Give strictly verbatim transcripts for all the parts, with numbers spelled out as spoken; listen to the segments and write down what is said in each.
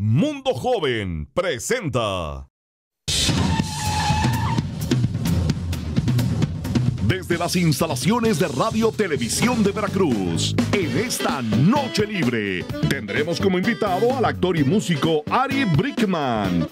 Mundo Joven presenta. Desde las instalaciones de Radio Televisión de Veracruz, en esta Noche Libre, tendremos como invitado al actor y músico Ari Brickman.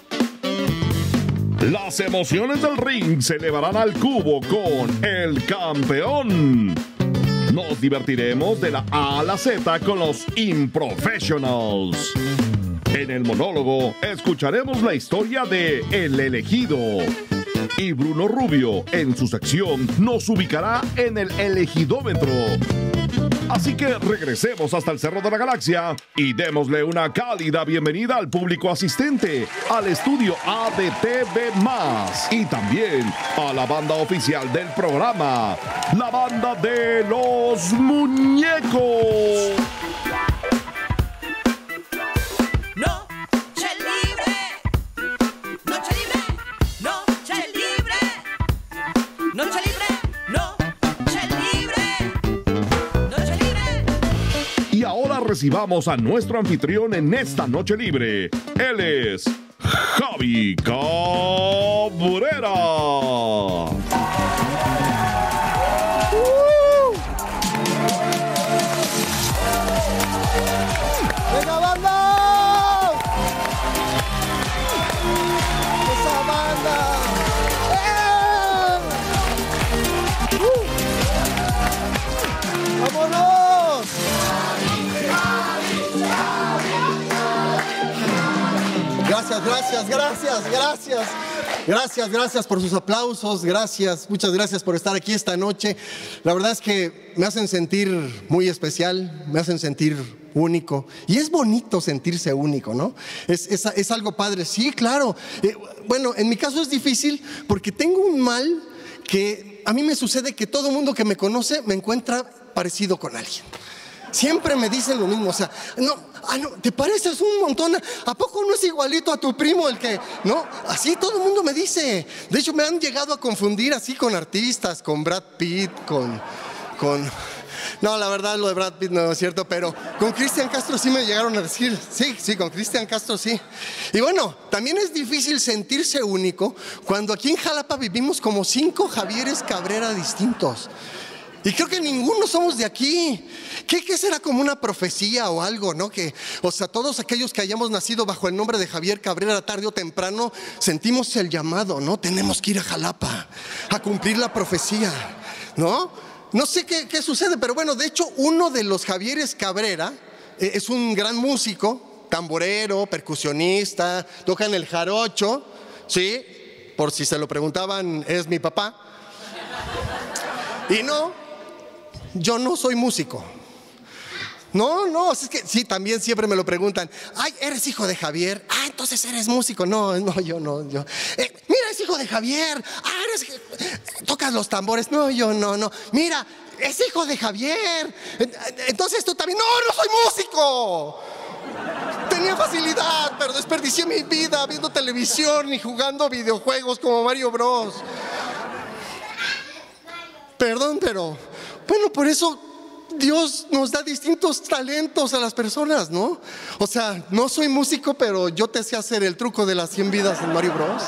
Las emociones del ring se elevarán al cubo con El Campeón. Nos divertiremos de la A a la Z con los Improfessionals. En el monólogo escucharemos la historia de El Elegido. Y Bruno Rubio, en su sección, nos ubicará en el elegidómetro. Así que regresemos hasta el Cerro de la Galaxia y démosle una cálida bienvenida al público asistente, al estudio A de T V más, y también a la banda oficial del programa, la banda de los muñecos. Recibamos a nuestro anfitrión en esta Noche Libre. Él es Javi Cabrera. Uh. ¡Venga, banda! ¡Esa banda! ¡Eh! Uh. ¡Vámonos! Gracias, gracias, gracias, gracias. Gracias, gracias por sus aplausos, gracias, muchas gracias por estar aquí esta noche. La verdad es que me hacen sentir muy especial, me hacen sentir único. Y es bonito sentirse único, ¿no? Es, es, es algo padre, sí, claro. Eh, bueno, en mi caso es difícil porque tengo un mal que a mí me sucede que todo mundo que me conoce me encuentra parecido con alguien. Siempre me dicen lo mismo, o sea, no, ah, no, te pareces un montón, ¿a poco no es igualito a tu primo el que, no? Así todo el mundo me dice. De hecho me han llegado a confundir así con artistas, con Brad Pitt, con, con, no, la verdad lo de Brad Pitt no es cierto, pero con Cristian Castro sí me llegaron a decir, sí, sí, con Cristian Castro sí. Y bueno, también es difícil sentirse único cuando aquí en Jalapa vivimos como cinco Javieres Cabrera distintos. Y creo que ninguno somos de aquí. ¿Qué, qué será como una profecía o algo, no? Que, o sea, todos aquellos que hayamos nacido bajo el nombre de Javier Cabrera, tarde o temprano, sentimos el llamado, ¿no? Tenemos que ir a Jalapa a cumplir la profecía, ¿no? No sé qué, qué sucede, pero bueno, de hecho, uno de los Javieres Cabrera eh, es un gran músico, tamborero, percusionista, toca en el jarocho, ¿sí? Por si se lo preguntaban, es mi papá. Y no, yo no soy músico. No, no, es que sí, también siempre me lo preguntan. Ay, ¿eres hijo de Javier? Ah, entonces eres músico. No, no, yo no, yo. Eh, mira, es hijo de Javier. Ah, eres, tocas los tambores. No, yo no, no. Mira, es hijo de Javier. Entonces tú también. No, no soy músico. Tenía facilidad, pero desperdicié mi vida viendo televisión y jugando videojuegos como Mario Bros. Perdón, pero bueno, por eso Dios nos da distintos talentos a las personas, ¿no? O sea, no soy músico, pero yo te sé hacer el truco de las cien vidas en Mario Bros.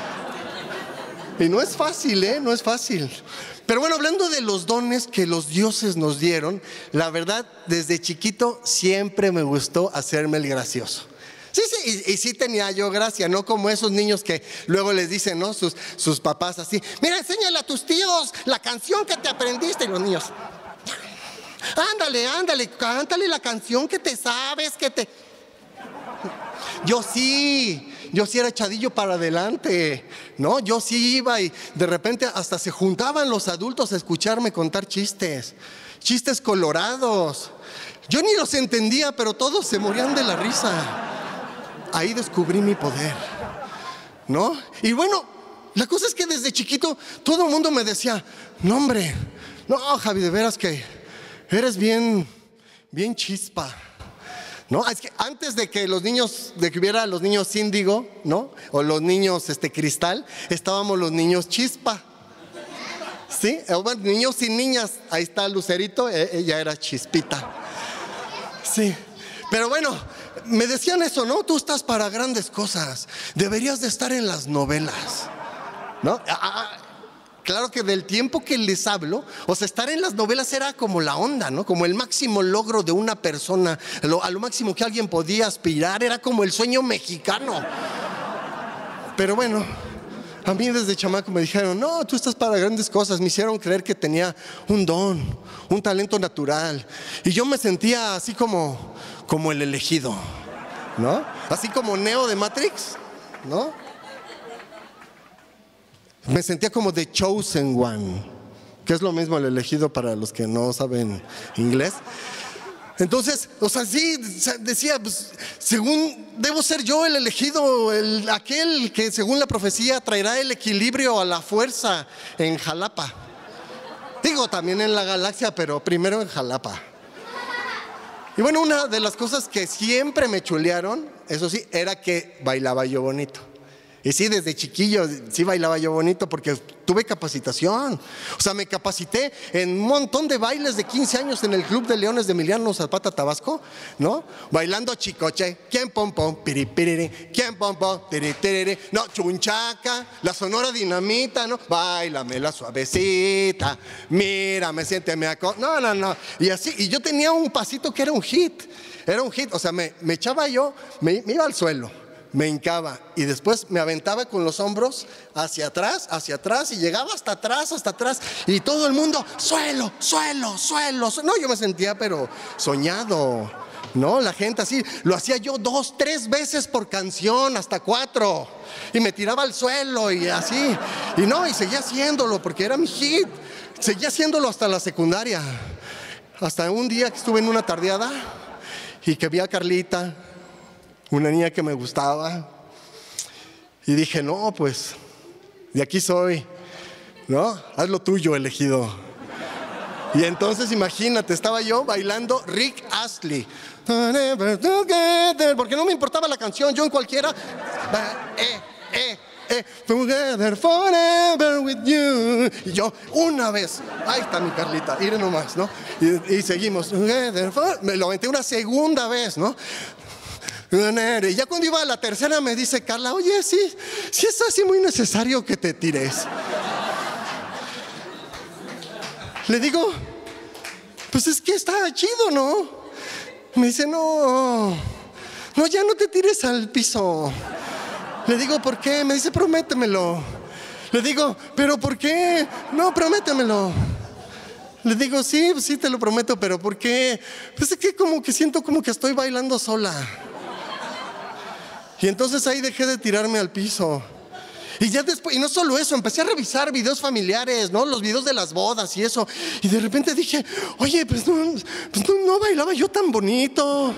Y no es fácil, ¿eh? No es fácil. Pero bueno, hablando de los dones que los dioses nos dieron, la verdad, desde chiquito siempre me gustó hacerme el gracioso. Sí, sí, y, y sí tenía yo gracia, no como esos niños que luego les dicen, ¿no? Sus, sus papás así, mira, enséñale a tus tíos la canción que te aprendiste. Y los niños, ándale, ándale, cántale la canción que te sabes, que te... Yo sí, yo sí era echadillo para adelante, ¿no? Yo sí iba y de repente hasta se juntaban los adultos a escucharme contar chistes, chistes colorados. Yo ni los entendía, pero todos se morían de la risa. Ahí descubrí mi poder, ¿no? Y bueno, la cosa es que desde chiquito todo el mundo me decía, no hombre, no Javi, de veras que eres bien, bien chispa, ¿no? Es que antes de que los niños, de que hubiera los niños índigo, ¿no? O los niños este, cristal, estábamos los niños chispa. ¿Sí? Bueno, niños y niñas, ahí está Lucerito, ella era Chispita. Sí, pero bueno, me decían eso, ¿no? Tú estás para grandes cosas, deberías de estar en las novelas, ¿no? Ah, claro que del tiempo que les hablo, o sea, estar en las novelas era como la onda, ¿no? Como el máximo logro de una persona, lo, a lo máximo que alguien podía aspirar, era como el sueño mexicano. Pero bueno, a mí desde chamaco me dijeron, no, tú estás para grandes cosas. Me hicieron creer que tenía un don, un talento natural. Y yo me sentía así como, como el elegido, ¿no? Así como Neo de Matrix, ¿no? Me sentía como The Chosen One, que es lo mismo el elegido para los que no saben inglés. Entonces, o sea, sí, decía, pues, según, debo ser yo el elegido, el, aquel que según la profecía traerá el equilibrio a la fuerza en Jalapa. Digo, también en la galaxia, pero primero en Jalapa. Y bueno, una de las cosas que siempre me chulearon, eso sí, era que bailaba yo bonito. Y sí, desde chiquillo, sí bailaba yo bonito porque tuve capacitación. O sea, me capacité en un montón de bailes de quince años en el Club de Leones de Emiliano Zapata, Tabasco, ¿no? Bailando chicoche, quien pom pom, piri piriri, quien pom pom, tiri tiriri, no, chunchaca, la Sonora Dinamita, ¿no? Báilame la suavecita, mírame, siénteme acá. No, no, no. Y así, y yo tenía un pasito que era un hit, era un hit. O sea, me, me echaba yo, me, me iba al suelo. Me hincaba y después me aventaba con los hombros hacia atrás, hacia atrás y llegaba hasta atrás, hasta atrás y todo el mundo, suelo, suelo, suelo, suelo. No, yo me sentía pero soñado, ¿no? La gente así, lo hacía yo dos, tres veces por canción, hasta cuatro. Y me tiraba al suelo y así. Y no, y seguía haciéndolo porque era mi hit. Seguía haciéndolo hasta la secundaria. Hasta un día que estuve en una tardeada y que vi a Carlita, una niña que me gustaba, y dije, no, pues, de aquí soy, ¿no? Haz lo tuyo, elegido. Y entonces, imagínate, estaba yo bailando Rick Astley, porque no me importaba la canción, yo en cualquiera, eh, eh, eh, together forever with you. Y yo, una vez, ahí está mi Carlita, iré nomás, ¿no? Y, y seguimos, together forever. Me lo aventé una segunda vez, ¿no? Y ya cuando iba a la tercera me dice Carla, oye, sí, sí es así muy necesario que te tires. Le digo, pues es que está chido, ¿no? Me dice, no, no, ya no te tires al piso. Le digo, ¿por qué? Me dice, prométemelo. Le digo, ¿pero por qué? No, prométemelo. Le digo, sí, sí te lo prometo, pero ¿por qué? Pues es que como que siento como que estoy bailando sola. Y entonces ahí dejé de tirarme al piso. Y ya después, y no solo eso, empecé a revisar videos familiares, ¿no? Los videos de las bodas y eso. Y de repente dije, oye, pues no, pues no, no bailaba yo tan bonito.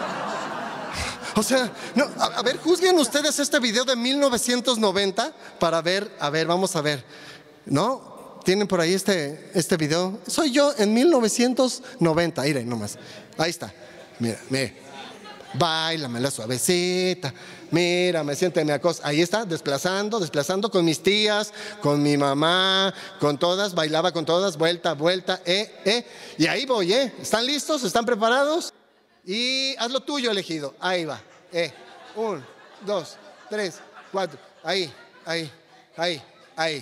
O sea, no, a, a ver, juzguen ustedes este video de mil novecientos noventa para ver, a ver, vamos a ver, ¿no? Tienen por ahí este, este video. Soy yo en mil novecientos noventa, miren nomás. Ahí está, mira, mira. Báilame la suavecita, mírame, siénteme acosa. Ahí está, desplazando, desplazando con mis tías, con mi mamá, con todas, bailaba con todas, vuelta, vuelta, eh, eh. Y ahí voy, eh. ¿Están listos? ¿Están preparados? Y haz lo tuyo, elegido. Ahí va, eh. Un, dos, tres, cuatro. Ahí, ahí, ahí, ahí.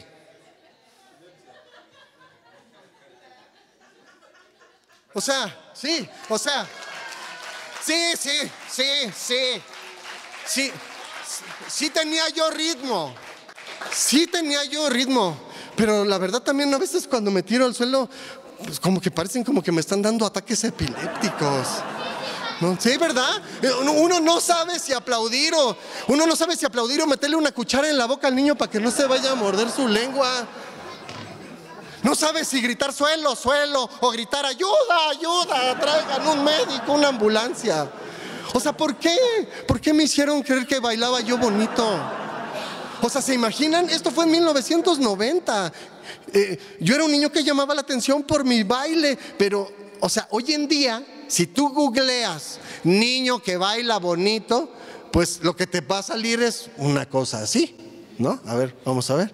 O sea, sí, o sea. Sí, sí, sí, sí, sí, sí tenía yo ritmo, sí tenía yo ritmo, pero la verdad también a veces cuando me tiro al suelo, pues como que parecen como que me están dando ataques epilépticos. ¿No? Sí, ¿verdad? Uno no sabe si aplaudir o uno no sabe si aplaudir o meterle una cuchara en la boca al niño para que no se vaya a morder su lengua. No sabes si gritar suelo, suelo o gritar ayuda, ayuda, traigan un médico, una ambulancia. O sea, ¿por qué? ¿Por qué me hicieron creer que bailaba yo bonito? O sea, ¿se imaginan? Esto fue en mil novecientos noventa. Eh, yo era un niño que llamaba la atención por mi baile, pero, o sea, hoy en día, si tú googleas niño que baila bonito, pues lo que te va a salir es una cosa así, ¿no? A ver, vamos a ver.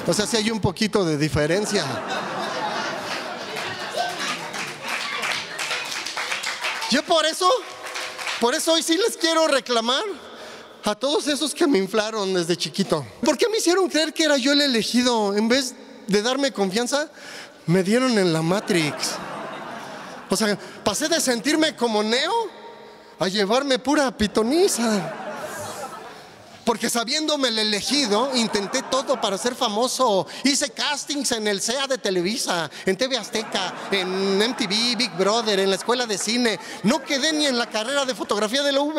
O sea, sí hay un poquito de diferencia. Yo por eso, por eso hoy sí les quiero reclamar a todos esos que me inflaron desde chiquito. ¿Por qué me hicieron creer que era yo el elegido? En vez de darme confianza, me dieron en la Matrix. O sea, pasé de sentirme como Neo a llevarme pura pitoniza. Porque sabiéndome el elegido, intenté todo para ser famoso. Hice castings en el C E A de Televisa, en T V Azteca, en M T V, Big Brother, en la escuela de cine. No quedé ni en la carrera de fotografía de la U V.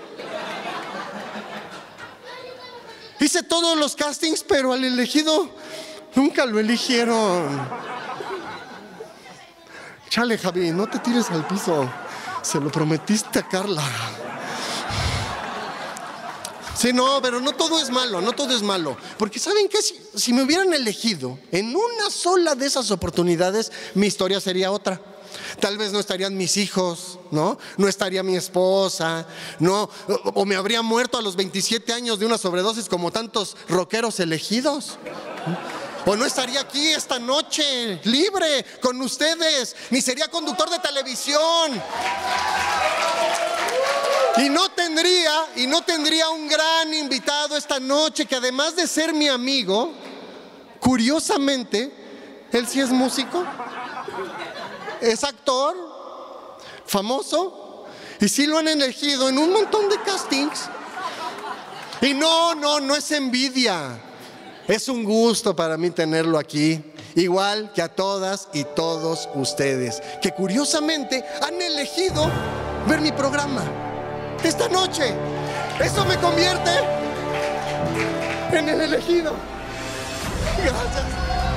Hice todos los castings, pero al elegido nunca lo eligieron. Chale, Javi, no te tires al piso. Se lo prometiste a Carla. Sí, no, pero no todo es malo, no todo es malo. Porque ¿saben qué? Si, si me hubieran elegido en una sola de esas oportunidades, mi historia sería otra. Tal vez no estarían mis hijos, ¿no? No estaría mi esposa, ¿no? O, o me habría muerto a los veintisiete años de una sobredosis como tantos rockeros elegidos. O no estaría aquí esta noche libre con ustedes, ni sería conductor de televisión. Y no tendría, y no tendría un gran invitado esta noche que además de ser mi amigo, curiosamente, él sí es músico, es actor, famoso, y sí lo han elegido en un montón de castings. Y no, no, no es envidia, es un gusto para mí tenerlo aquí, igual que a todas y todos ustedes, que curiosamente han elegido ver mi programa esta noche. Eso me convierte en el elegido. Gracias.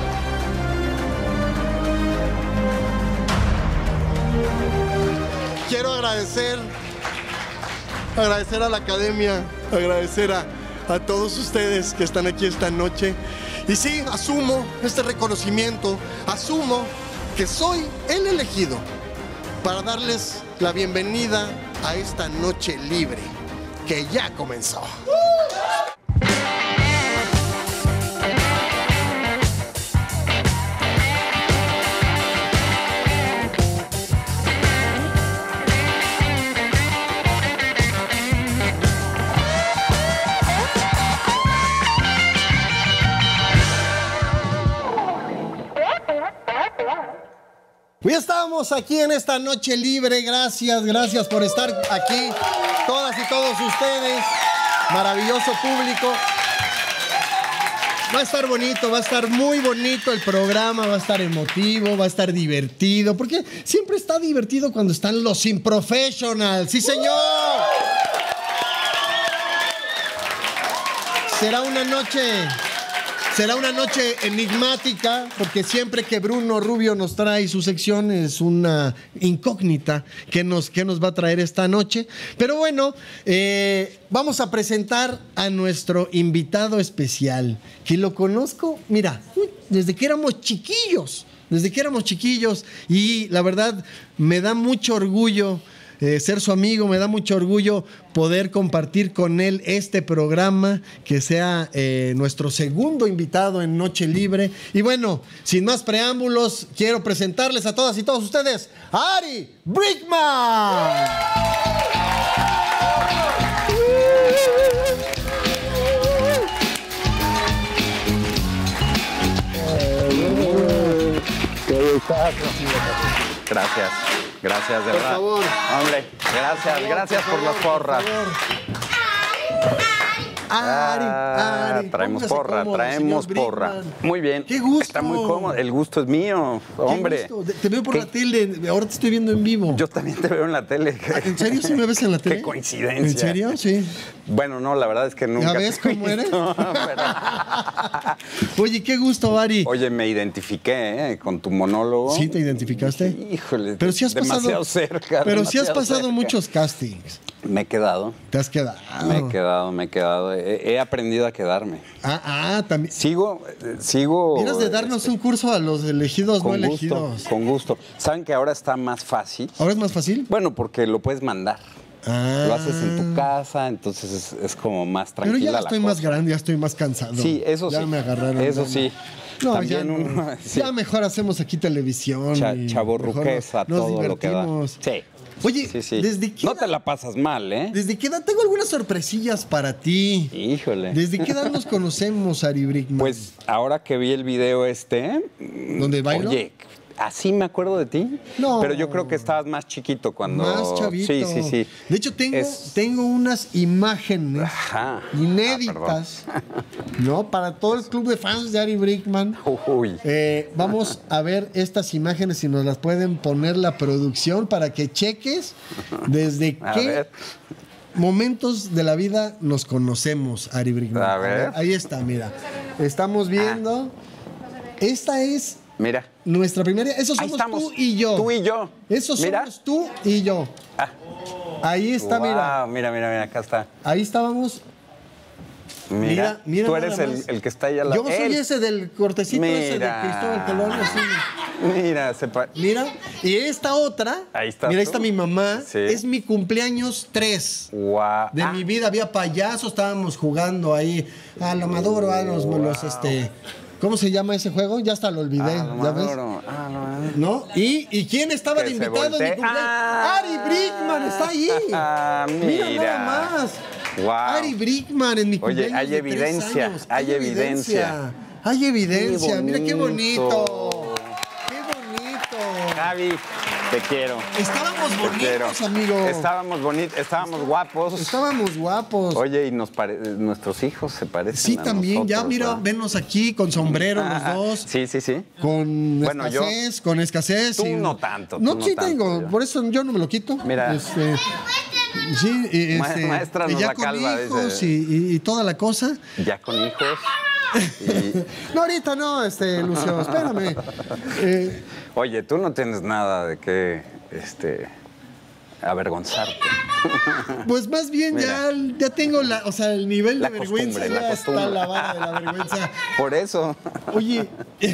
Quiero agradecer, agradecer a la academia, agradecer a, a todos ustedes que están aquí esta noche. Y sí, asumo este reconocimiento, asumo que soy el elegido para darles la bienvenida a esta noche libre que ya comenzó. Ya estamos aquí en esta noche libre. Gracias, gracias por estar aquí, todas y todos ustedes. Maravilloso público. Va a estar bonito, va a estar muy bonito el programa, va a estar emotivo, va a estar divertido, porque siempre está divertido cuando están los Improfessionals. ¡Sí, señor! Será una noche... Será una noche enigmática, porque siempre que Bruno Rubio nos trae su sección es una incógnita que nos, que nos va a traer esta noche. Pero bueno, eh, vamos a presentar a nuestro invitado especial, que lo conozco, mira, desde que éramos chiquillos, desde que éramos chiquillos, y la verdad me da mucho orgullo Eh, ser su amigo, me da mucho orgullo poder compartir con él este programa, que sea eh, nuestro segundo invitado en Noche Libre. Y bueno, sin más preámbulos, quiero presentarles a todas y todos ustedes a Ari Brickman. Gracias, gracias de por verdad. Favor. Hombre, gracias, por gracias por, favor, las porras. Ari, Ah, Ari, traemos póngase porra, cómodo, traemos señor porra. Brickman. Muy bien. Qué gusto. Está muy cómodo. El gusto es mío, hombre. Qué gusto. Te veo por ¿Qué? la tele, ahora te estoy viendo en vivo. Yo también te veo en la tele. ¿En serio sí me ves en la tele? Qué coincidencia. ¿En serio? Sí. Bueno, no, la verdad es que nunca. ¿Ya ves te he cómo eres? visto, pero- Oye, qué gusto, Ari. Oye, me identifiqué ¿eh? con tu monólogo. ¿Sí te identificaste? Híjole, Pero sí has demasiado pasado, cerca. pero sí has demasiado pasado cerca. muchos castings. Me he quedado. Te has quedado. Me he quedado, me he quedado. He, he aprendido a quedarme. Ah, ah, también. Sigo, eh, sigo. Vienes de darnos este, un curso a los elegidos, no con gusto, elegidos. con gusto. ¿Saben que ahora está más fácil? ¿Ahora es más fácil? Bueno, porque lo puedes mandar. Ah. Lo haces en tu casa, entonces es, es como más tranquila Pero ya la estoy cosa. más grande, ya estoy más cansado. Sí, eso ya sí. me agarraron. Eso ya sí. No, También ya, no. uno, sí. Ya mejor hacemos aquí televisión. Cha- y chavorruqueza, mejor nos- nos todo lo que da. divertimos. Sí. Oye, Sí, sí. ¿desde qué No edad- te la pasas mal, ¿eh? ¿Desde qué edad? Tengo algunas sorpresillas para ti. Híjole. ¿Desde qué edad nos conocemos, Ari Brickman? Pues ahora que vi el video este... ¿Dónde bailo? Oye, ¿así me acuerdo de ti? No. Pero yo creo que estabas más chiquito cuando... Más chavito. Sí, sí, sí. De hecho, tengo, Es- tengo unas imágenes Ajá. inéditas, ¿no? Para todo el club de fans de Ari Brickman. Uy. Eh, vamos a ver estas imágenes si nos las pueden poner la producción para que cheques desde A qué ver. momentos de la vida nos conocemos, Ari Brickman. A ver. Ahí está, mira. Estamos viendo. Esta es Mira. nuestra primera. Esos Ahí somos estamos. tú y yo. Tú y yo. Esos Mira. somos tú y yo. Ah. Ahí está, mira. Wow, mira, mira, mira, acá está. Ahí estábamos. Mira, Mira, mira tú nada eres el, más. el que está ahí a la... Yo soy él. ese del cortecito ese de Mira. Cristóbal Colón. Así. Mira, se pa- Mira, y esta otra, Ahí está mira, ahí tú. está mi mamá, Sí. es mi cumpleaños tres. Guau. De Ah, mi vida había payasos, estábamos jugando ahí a lo maduro, a los, los, este, ¿cómo se llama ese juego? Ya hasta lo olvidé, ah, lo ¿ya ves? maduro. Ah, lo maduro. ¿No? ¿Y, ¿Y quién estaba Que de se invitado en mi voltee. cumpleaños? Ah. Ari Brickman está ahí. Ah, Mira mira. nada más. Guau. Ari Brickman en mi Oye, cumpleaños hay de tres evidencia, años. hay evidencia. Hay evidencia. Qué Mira qué bonito. bonito. Qué bonito. Javi, te quiero. Estábamos Te quiero. bonitos, amigo. Estábamos bonitos, estábamos guapos. Estábamos guapos. Oye, y nos pare- nuestros hijos se parecen Sí, a también. Ya, nosotros, mira, ¿verdad? venos aquí con sombrero los Ajá. dos. Sí, sí, sí. Con Bueno, yo- escasez, con escasez. Tú y- no tanto, tú No, no sí tanto, tengo. yo. Por eso yo no me lo quito. Mira. Este, sí, y, Ma- este, maéstranos y ya la con calva, hijos dice. y, y- y toda la cosa. Ya con hijos. Y- No, ahorita no, este, Lucio, espérame. Eh, Oye, tú no tienes nada de qué este, avergonzarte. pues más bien ya, Mira. ya tengo la, o sea, el nivel La de vergüenza costumbre, la ya está costumbre. la vara de la vergüenza. Por eso. Oye,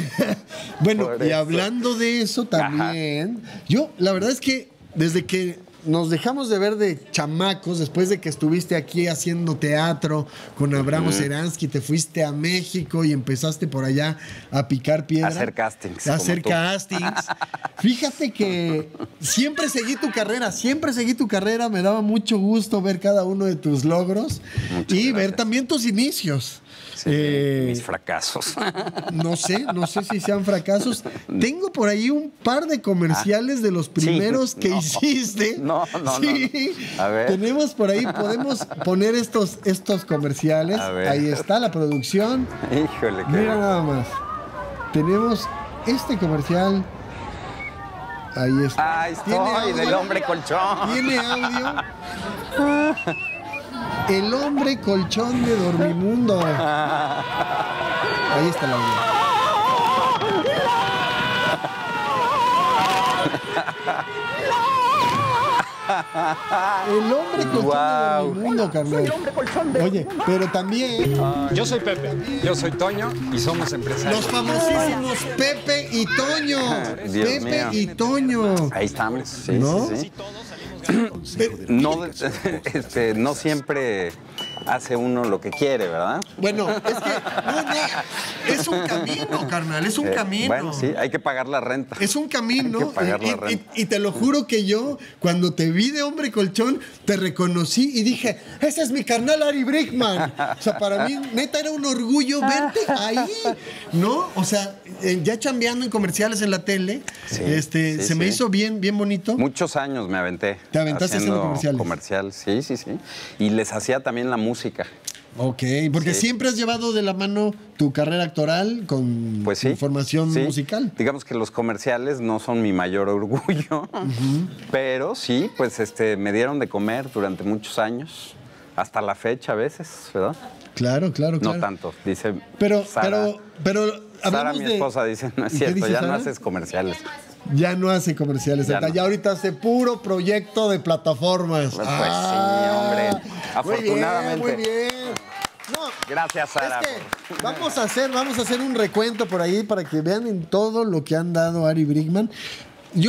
bueno, Por y eso. hablando de eso también, yo la verdad es que desde que nos dejamos de ver de chamacos, después de que estuviste aquí haciendo teatro con Abraham Seransky, te fuiste a México y empezaste por allá a picar piedra. A hacer castings, A hacer como tú. castings. Fíjate que siempre seguí tu carrera, siempre seguí tu carrera, me daba mucho gusto ver cada uno de tus logros Muchas y ver gracias. también tus inicios. Sí, Eh, mis fracasos. no sé, no sé si sean fracasos. Tengo por ahí un par de comerciales de los primeros sí, que no. hiciste. No, no, Sí. no. A ver. Tenemos por ahí, podemos poner estos, estos comerciales. A ver. Ahí está la producción. Híjole, qué Mira nada más. Tenemos este comercial. Ahí está. Ahí ¿Tiene estoy, audio? del hombre colchón. ¿Tiene audio? El hombre colchón de Dormimundo. Ahí está el audio. El hombre colchón Guau. de Dormimundo, carnal. Oye, pero también Yo soy Pepe, yo soy Toño y somos empresarios. los famosísimos Pepe y Toño. Dios Pepe mío. y Toño. Ahí estamos, sí, ¿No? sí, sí. No, este, no siempre hace uno lo que quiere, ¿verdad? Bueno, es que no, no, es un camino, carnal, es un Eh, camino. Bueno, sí, hay que pagar la renta. Es un camino. Hay que pagar la y, y- renta. y te lo juro que yo, cuando te vi de hombre colchón, te reconocí y dije, ese es mi carnal Ari Brickman. O sea, para mí, neta, era un orgullo verte ahí, ¿no? O sea, eh, ya chambeando en comerciales en la tele, Sí, este, sí, se me sí. hizo bien, bien bonito. Muchos años me aventé. ¿Te aventaste haciendo comerciales? comercial, sí, sí, sí. Y les hacía también la música. Ok, porque Sí. siempre has llevado de la mano tu carrera actoral con Pues sí. formación sí. musical. Digamos que los comerciales no son mi mayor orgullo, pero sí, pues este, me dieron de comer durante muchos años, hasta la fecha a veces, ¿verdad? Claro, claro, claro. No tanto, dice Pero, Sara. pero, pero Sara, hablamos mi de- esposa, dice, no es ¿Qué cierto, dice ya no Sara? haces comerciales. Ya no hace comerciales, Ya ya, no. ya ahorita hace puro proyecto de plataformas. Pues Ah, sí, hombre. Muy bien, Afortunadamente. muy bien. No, Gracias, Sara. es que vamos a hacer, vamos a hacer un recuento por ahí para que vean en todo lo que han dado Ari Brickman. Yo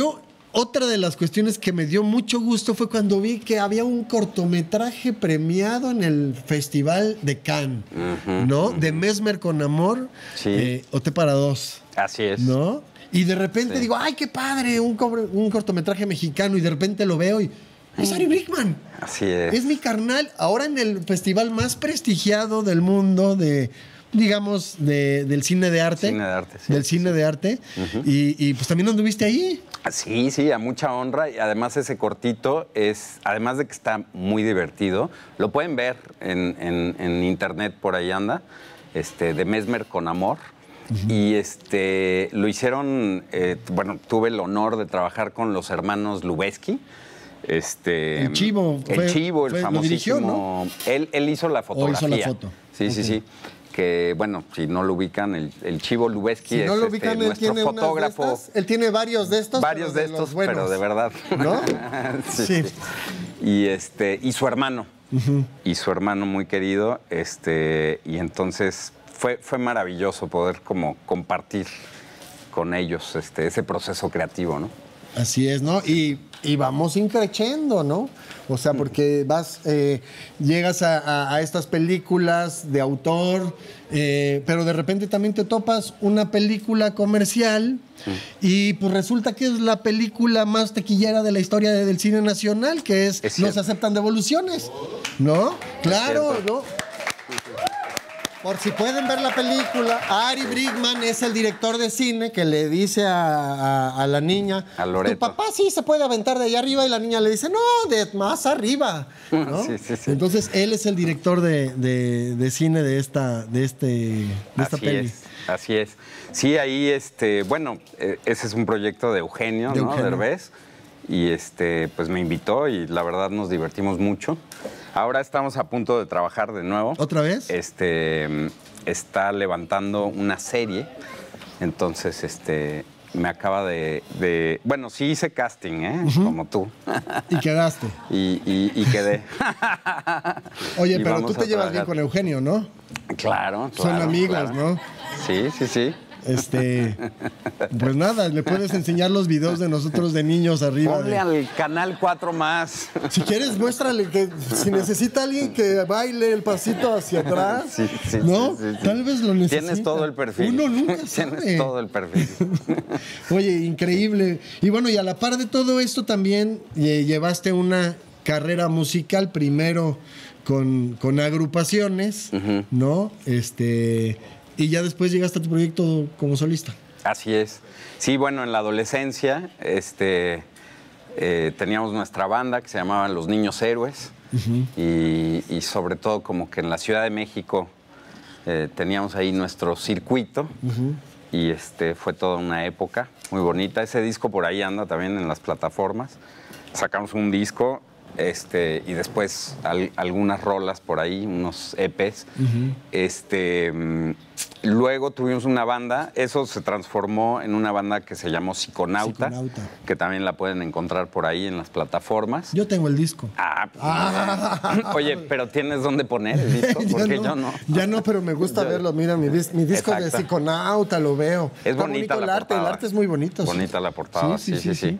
otra de las cuestiones que me dio mucho gusto fue cuando vi que había un cortometraje premiado en el Festival de Cannes, uh-huh, ¿no? Uh-huh. De Mesmer con Amor, sí. eh, O T para dos. Así es. ¿No? Y de repente sí. digo, ¡ay, qué padre! Un, un cortometraje mexicano. Y de repente lo veo y es Ari Brickman. Así es. Es mi carnal. Ahora en el festival más prestigiado del mundo de... digamos, de, del cine de arte. Cine de arte, sí. Del cine sí. de arte. Uh-huh. y, y pues también anduviste ahí. Sí, sí, a mucha honra. Y además ese cortito es, además de que está muy divertido, lo pueden ver en, en, en internet, por ahí anda, este, de Mesmer con Amor. Uh-huh. Y este, lo hicieron, eh, bueno, tuve el honor de trabajar con los hermanos Lubezki. Este, el Chivo. El fue, Chivo, el fue, famosísimo. Dirigió, ¿no? él, él hizo la fotografía. O hizo la foto. Sí, okay. sí, sí. Que, bueno, si no lo ubican, el, el Chivo Lubezki si no es lo ubican, este, él nuestro tiene fotógrafo. De estas, él tiene varios de estos. Varios de, de estos, pero de verdad. ¿No? sí, sí. sí. Y, este, y su hermano. Uh-huh. Y su hermano muy querido. Este, y entonces fue, fue maravilloso poder como compartir con ellos este, ese proceso creativo, ¿no? Así es, ¿no? Y, y vamos increciendo, ¿no? O sea, porque vas, eh, llegas a, a, a estas películas de autor, eh, pero de repente también te topas una película comercial sí. y pues resulta que es la película más taquillera de la historia de, del cine nacional, que es, es No se aceptan devoluciones, ¿no? Claro, ¿no? Por si pueden ver la película, Ari Brickman es el director de cine que le dice a, a, a la niña, a Loreto, tu papá sí se puede aventar de allá arriba, y la niña le dice, no, de más arriba, ¿no? sí, sí, sí. Entonces él es el director de, de, de cine de esta, de este, de esta así peli. Es, así es. Sí, ahí, este, bueno, eh, ese es un proyecto de Eugenio, de ¿no? Eugenio. Derbez. Y este, pues me invitó y la verdad nos divertimos mucho. Ahora estamos a punto de trabajar de nuevo. ¿Otra vez? Este, está levantando una serie. Entonces, este, me acaba de, de... Bueno, sí hice casting, ¿eh? Uh-huh. Como tú. Y quedaste. Y, y, y quedé. Oye, y pero tú te llevas bien con Eugenio, ¿no? Claro, claro. Son amigos, claro. ¿no? Sí, sí, sí. Este, pues nada, le puedes enseñar los videos de nosotros de niños arriba. Ponle de... al canal cuatro más. Si quieres, muéstrale que si necesita alguien que baile el pasito hacia atrás, sí, sí, ¿no? Sí, sí, sí. Tal vez lo necesita. Tienes todo el perfil. Uno nunca sabe. Tienes todo el perfil. Oye, increíble. Y bueno, y a la par de todo esto también eh, llevaste una carrera musical primero con, con agrupaciones, uh-huh. ¿no? Este... Y ya después llegaste a tu proyecto como solista. Así es. Sí, bueno, en la adolescencia este, eh, teníamos nuestra banda que se llamaba Los Niños Héroes. Uh-huh. y, y sobre todo como que en la Ciudad de México eh, teníamos ahí nuestro circuito. Uh-huh. Y este, fue toda una época muy bonita. Ese disco por ahí anda también en las plataformas. Sacamos un disco este, y después al, algunas rolas por ahí, unos E Pes. Uh-huh. Este... Luego tuvimos una banda, eso se transformó en una banda que se llamó Psiconauta, Psiconauta, que también la pueden encontrar por ahí en las plataformas. Yo tengo el disco. Ah, pues, ah. Oye, pero ¿tienes dónde poner el disco? Porque no, yo no. Ya no, pero me gusta yo, verlo. Mira, mi, mi disco Exacto. de Psiconauta, lo veo. Es Está bonita la el arte, portada. El arte es muy bonito. Bonita sí. la portada, sí sí sí, sí, sí, sí.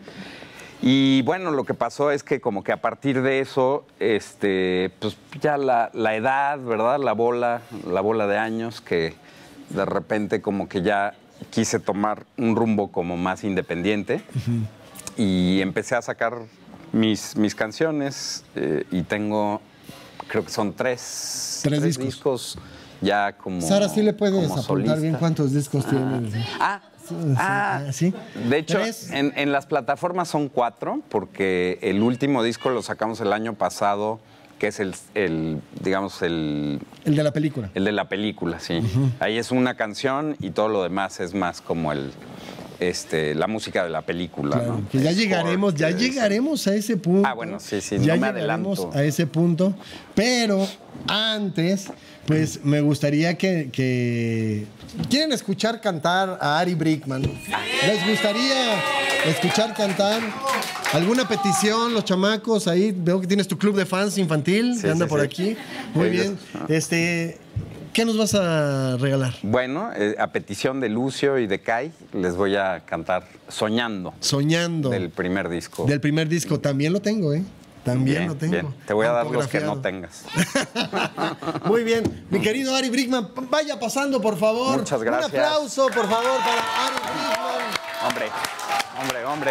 Y bueno, lo que pasó es que como que a partir de eso, este, pues ya la, la edad, ¿verdad? La bola, la bola de años que... De repente como que ya quise tomar un rumbo como más independiente uh-huh. y empecé a sacar mis, mis canciones eh, y tengo, creo que son tres, tres, tres discos. discos ya como Sara, ¿sí le puedes apuntar solista. bien cuántos discos ah. tiene? Ah, sí, ah ¿sí? De hecho, en, en las plataformas son cuatro porque el último disco lo sacamos el año pasado, que es el, el, digamos, el... El de la película. El de la película, sí. Uh-huh. Ahí es una canción y todo lo demás es más como el, este, la música de la película, claro, ¿no? Que ya llegaremos, ya llegaremos a ese punto. Ah, bueno, sí, sí, ya no me llegaremos adelanto. a ese punto, pero antes, pues me gustaría que, que... ¿Quieren escuchar cantar a Ari Brickman? ¿Les gustaría escuchar cantar? ¿Alguna petición, los chamacos? Ahí veo que tienes tu club de fans infantil, sí, que anda sí, por sí. aquí. Muy Ellos, bien. ¿no? Este, ¿qué nos vas a regalar? Bueno, eh, a petición de Lucio y de Kai, les voy a cantar Soñando. Soñando. Del primer disco. Del primer disco. También lo tengo, ¿eh? También Bien, lo tengo. bien. Te voy a dar los que no Autografiado. tengas. Muy bien. Mi querido Ari Brickman, vaya pasando, por favor. Muchas gracias. Un aplauso, por favor, para Ari Brickman. Hombre, hombre, hombre.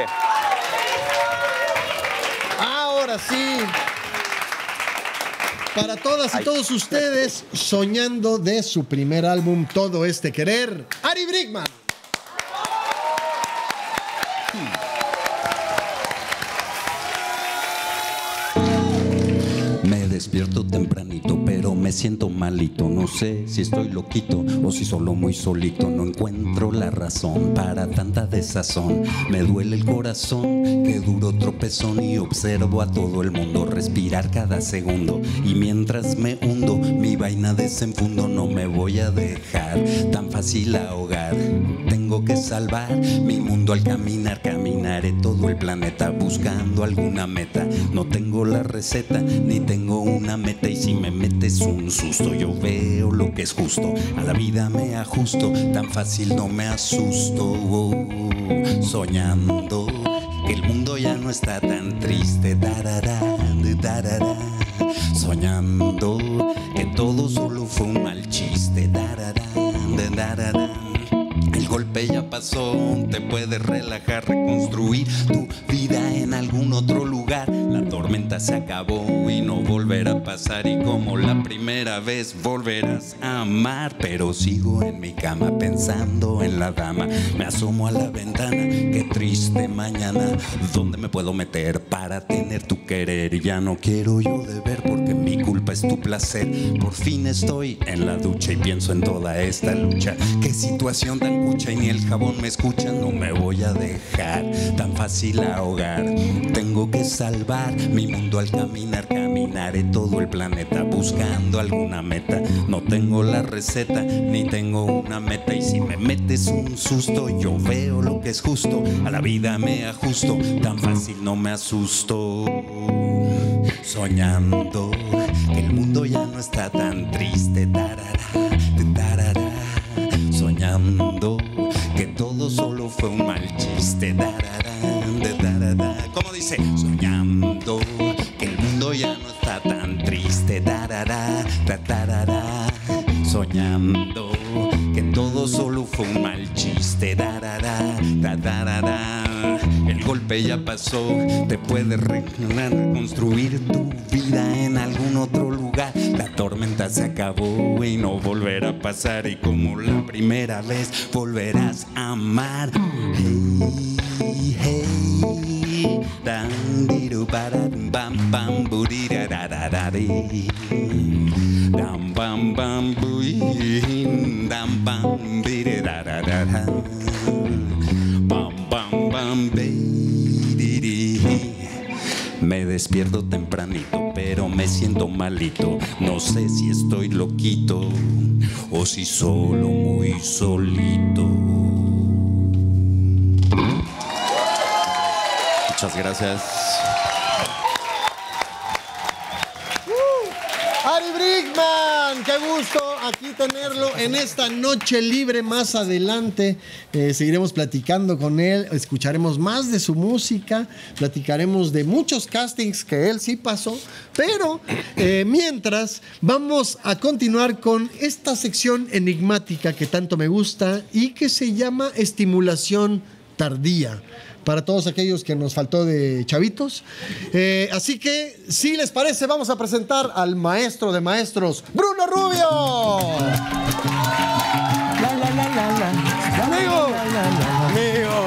Ahora sí. Para todas y Ay. todos ustedes, soñando de su primer álbum, Todo Este Querer, Ari Brickman. Me despierto tempranito, pero me siento malito. No sé si estoy loquito o si solo muy solito. No encuentro la razón para tanta desazón. Me duele el corazón, que duro tropezón. Y observo a todo el mundo respirar cada segundo. Y mientras me hundo, mi vaina desenfundo. No me voy a dejar tan fácil ahogar. Tengo que salvar mi mundo al caminar. Caminaré todo el planeta buscando alguna meta. No tengo la receta, ni tengo una meta. Y si me metes un susto, yo veo lo que es justo. A la vida me ajusto, tan fácil no me asusto. Soñando que el mundo ya no está tan triste. Darará, darará. Soñando que todo solo fue un mal chiste. Darará, darará. El golpe ya pasó, te puedes relajar, reconstruir tu vida en algún otro lugar. La tormenta se acabó y no volverá a pasar. Y como la primera vez volverás a amar. Pero sigo en mi cama pensando en la dama. Me asomo a la ventana, qué triste mañana. ¿Dónde me puedo meter para tener tu querer? Ya no quiero yo deber porque mi culpa es tu placer. Por fin estoy en la ducha y pienso en toda esta lucha. Qué situación tan cucha y ni el jabón me escucha. No me voy a dejar tan fácil ahogar. Tengo que salvar mi mundo al caminar. Caminaré todo el planeta buscando alguna meta. No tengo la receta ni tengo una meta. Y si me metes un susto, yo veo lo que es justo. A la vida me ajusto, tan fácil no me asusto. Soñando que el mundo ya no está tan triste. Tarará, tarará. Soñando que todo solo fue un mal chiste. Darará, darará. ¿Cómo dice? Soñando que el mundo ya no está tan triste. Darará, darará. Soñando que todo solo fue un mal chiste. Darará, darará. El golpe ya pasó, te puedes reconstruir tu vida en algún otro lugar. La tormenta se acabó y no volverá a pasar. Y como la primera vez volverás a amar. Hey, hey, dan diru baram bam bam burirararari. Dam bam bam buin, dam bam birirararara. Bam bam bam biriri. Me despierto tempranito, pero me siento malito. No sé si estoy loquito o si solo muy solito. Muchas gracias. Ari Brickman, qué gusto aquí tenerlo en esta noche libre. Más adelante eh, seguiremos platicando con él, escucharemos más de su música, platicaremos de muchos castings que él sí pasó, pero eh, mientras vamos a continuar con esta sección enigmática que tanto me gusta y que se llama estimulación tardía. Para todos aquellos que nos faltó de chavitos. Eh, así que, si les parece, vamos a presentar al maestro de maestros, Bruno Rubio. La, la, la, la, la. Amigo. Amigo.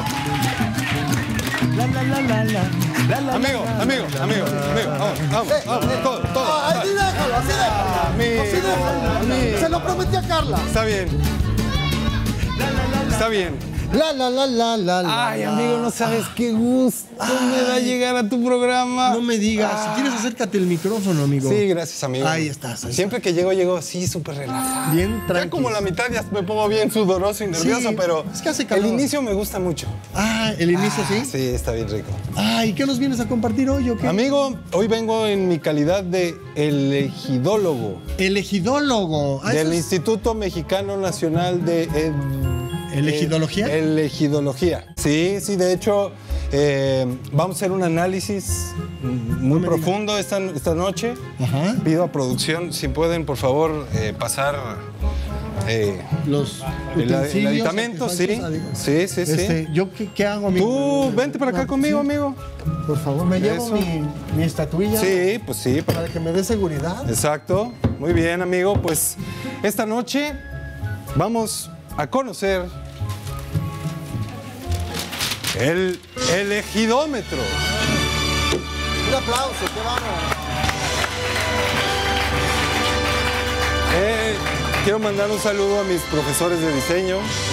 La, la, la, la, la. La, la, Amigo, la, la, amigo, la, amigo, la, amigo, vamos, vamos, Eh, vamos, eh, todo, todo. ah, así déjalo, así déjalo. Amigo, Así déjalo. amigo. Se lo prometí a Carla. Está bien. Está bien. La, la, la, la, la, la. Ay, amigo, no sabes qué gusto Ay. me da llegar a tu programa. No me digas. Ah. Si quieres, acércate el micrófono, amigo. Sí, gracias, amigo. Ahí estás. Ahí Siempre que llego, llego así, súper relajado. Bien tranquilo. Ya como la mitad ya me pongo bien sudoroso y nervioso, Sí, pero es que hace calor. el inicio me gusta mucho. Ah, el inicio, Ah, ¿sí? Sí, está bien rico. Ay, ¿qué nos vienes a compartir hoy o qué? Amigo, hoy vengo en mi calidad de elegidólogo Elegidólogo. Ah, del eso es- Instituto Mexicano Nacional de... eh, ¿Elegidología? eh, Elegidología. Sí, sí, de hecho, eh, vamos a hacer un análisis muy me profundo esta, esta noche. Ajá. Pido a producción, si pueden, por favor, eh, pasar eh, Los el, el utensilios, aditamento, sí. artefactos, Sí, sí, sí. Este, ¿Yo qué, qué hago, amigo? Tú, vente para acá Ah, conmigo, sí. amigo. Por favor, me llevo Eso. mi, mi estatuilla. Sí, pues sí. Para que me dé seguridad. Exacto. Muy bien, amigo. Pues esta noche vamos a conocer el elegidómetro. Un aplauso, qué bárbaro. Eh, quiero mandar un saludo a mis profesores de diseño.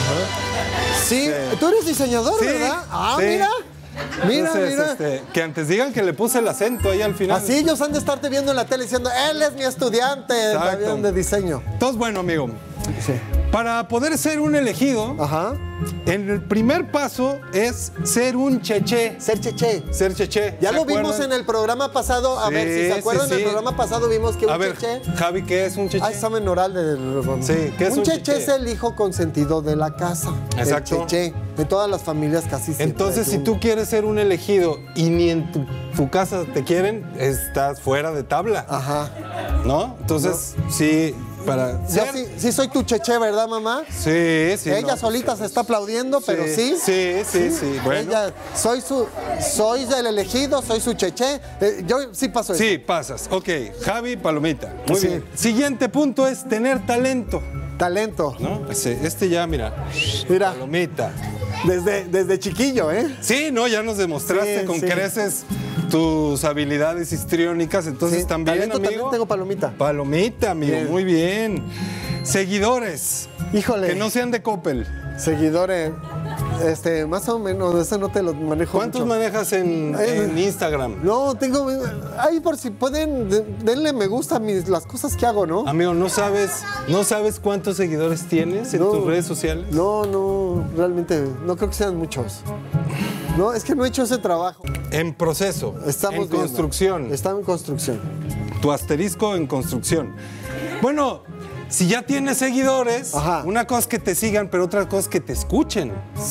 Sí, tú eres diseñador, Sí, ¿verdad? Ah, sí. mira. Mira, Entonces, mira. este, que antes digan que le puse el acento ahí al final. Así ellos han de estarte viendo en la tele diciendo, él es mi estudiante Exacto. de diseño. Entonces, bueno, amigo, Sí. para poder ser un elegido, Ajá. en el primer paso es ser un cheche. Ser cheche. Ser cheche. Ya ¿Se lo vimos acuerdan? en el programa pasado. A Sí, ver, si se acuerdan sí, del sí. programa pasado vimos que un A ver, cheche... Javi, ¿qué es un cheche? Ah, examen oral de... Sí, ¿qué es un cheche? cheche? Es el hijo consentido de la casa. Exacto. El cheche. De todas las familias casi siempre Entonces, hay si uno. tú quieres ser un elegido y ni en tu, tu casa te quieren, estás fuera de tabla, Ajá. ¿no? Entonces, sí, para Yo ser... sí, sí soy tu cheche, ¿verdad, mamá? Sí, sí. Ella no, solita pues, se está aplaudiendo, pero sí. Sí, sí, sí. Bueno. Ella, soy su, soy el elegido, soy su cheche. Eh, yo sí paso eso. Sí, pasas. Ok, Javi, palomita. Muy Sí. bien. Siguiente punto es tener talento, Talento. ¿no? Ese- Este ya, mira, Mira, palomita. desde, desde chiquillo, ¿eh? Sí, no, ya nos demostraste Sí, con sí. creces tus habilidades histriónicas, entonces Sí, también, talento amigo. también tengo palomita. Palomita, amigo, Bien. muy bien. Seguidores. Híjole. Que no sean de Coppel. Seguidores, este, más o menos, eso no te lo manejo ¿Cuántos mucho. manejas en, Ay, en Instagram? No, tengo, ahí por si pueden, de- denle me gusta a mis, las cosas que hago, ¿no? Amigo, ¿no sabes, ¿no sabes cuántos seguidores tienes en No. tus redes sociales? No, no, realmente, no creo que sean muchos. No, es que no he hecho ese trabajo. En proceso, Estamos en viendo. construcción. Está en construcción. Tu asterisco en construcción. Bueno, si ya tienes seguidores, Ajá. una cosa es que te sigan, pero otra cosa es que te escuchen,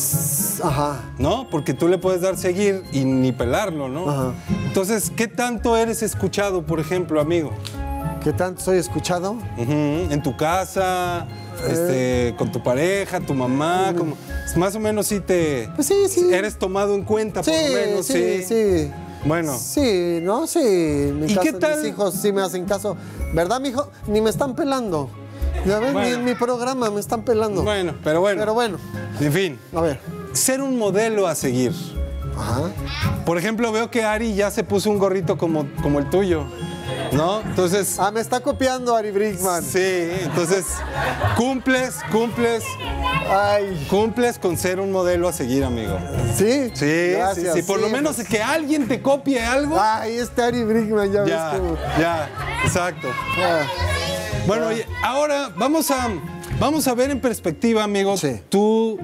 Ajá. ¿no? Porque tú le puedes dar seguir y ni pelarlo, ¿no? Ajá. Entonces, ¿qué tanto eres escuchado, por ejemplo, amigo? ¿Qué tanto soy escuchado? Ujú, en tu casa, este, con tu pareja, tu mamá, como, más o menos sí te... Pues sí, sí. Eres tomado en cuenta, Sí, por lo menos, sí, sí. sí. Bueno, Sí, ¿no? Sí. En mi ¿Y qué casa, tal? Mis hijos sí me hacen caso. ¿Verdad, mijo? Ni me están pelando. Ya ves, Bueno. ni en mi programa me están pelando. bueno, pero bueno. Pero bueno, En fin, a ver. ser un modelo a seguir. Ajá. Por ejemplo, veo que Ari ya se puso un gorrito como, como el tuyo, ¿no? Entonces, Ah, me está copiando Ari Brickman. sí, entonces, cumples, cumples, Ay, cumples con ser un modelo a seguir, amigo. ¿sí? Sí, Gracias, sí, sí, por lo menos pues. que alguien te copie algo. Ay, este Ari Brickman, ya, Ya, ves cómo... ya, exacto. Ah, Bueno, y ahora vamos a, vamos a ver en perspectiva, amigo, Sí. tu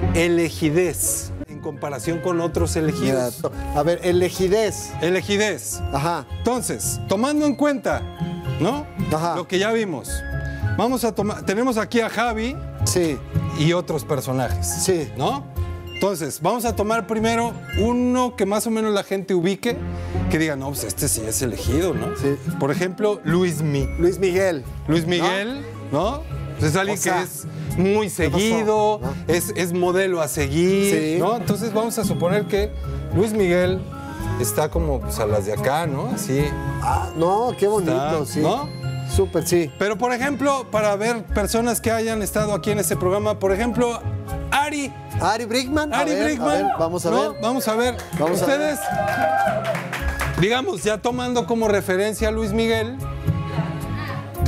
elegidez en comparación con otros mira, elegidos. a ver, elegidez. Elegidez. Ajá. Entonces, tomando en cuenta, ¿no? Ajá. Lo que ya vimos. Vamos a tomar, tenemos aquí a Javi Sí, y otros personajes. Sí. ¿No? Entonces, vamos a tomar primero uno que más o menos la gente ubique, que diga, no, pues este sí es elegido, ¿no? Sí. Por ejemplo, Luis Mi. Luis Miguel. Luis Miguel, ¿no? Pues es alguien O sea, que es muy seguido, ¿No? es, es modelo a seguir, Sí. ¿no? Entonces vamos a suponer que Luis Miguel está como pues, a las de acá, ¿no? Así. Ah, no, qué bonito, Está, sí. ¿no? Súper, sí. Pero, por ejemplo, para ver personas que hayan estado aquí en este programa, por ejemplo, Ari. Ari Brickman. Ari a ver, Brickman. A ver, vamos a ¿no? ver. Vamos a ver. Vamos a Ustedes, digamos, ya tomando como referencia a Luis Miguel,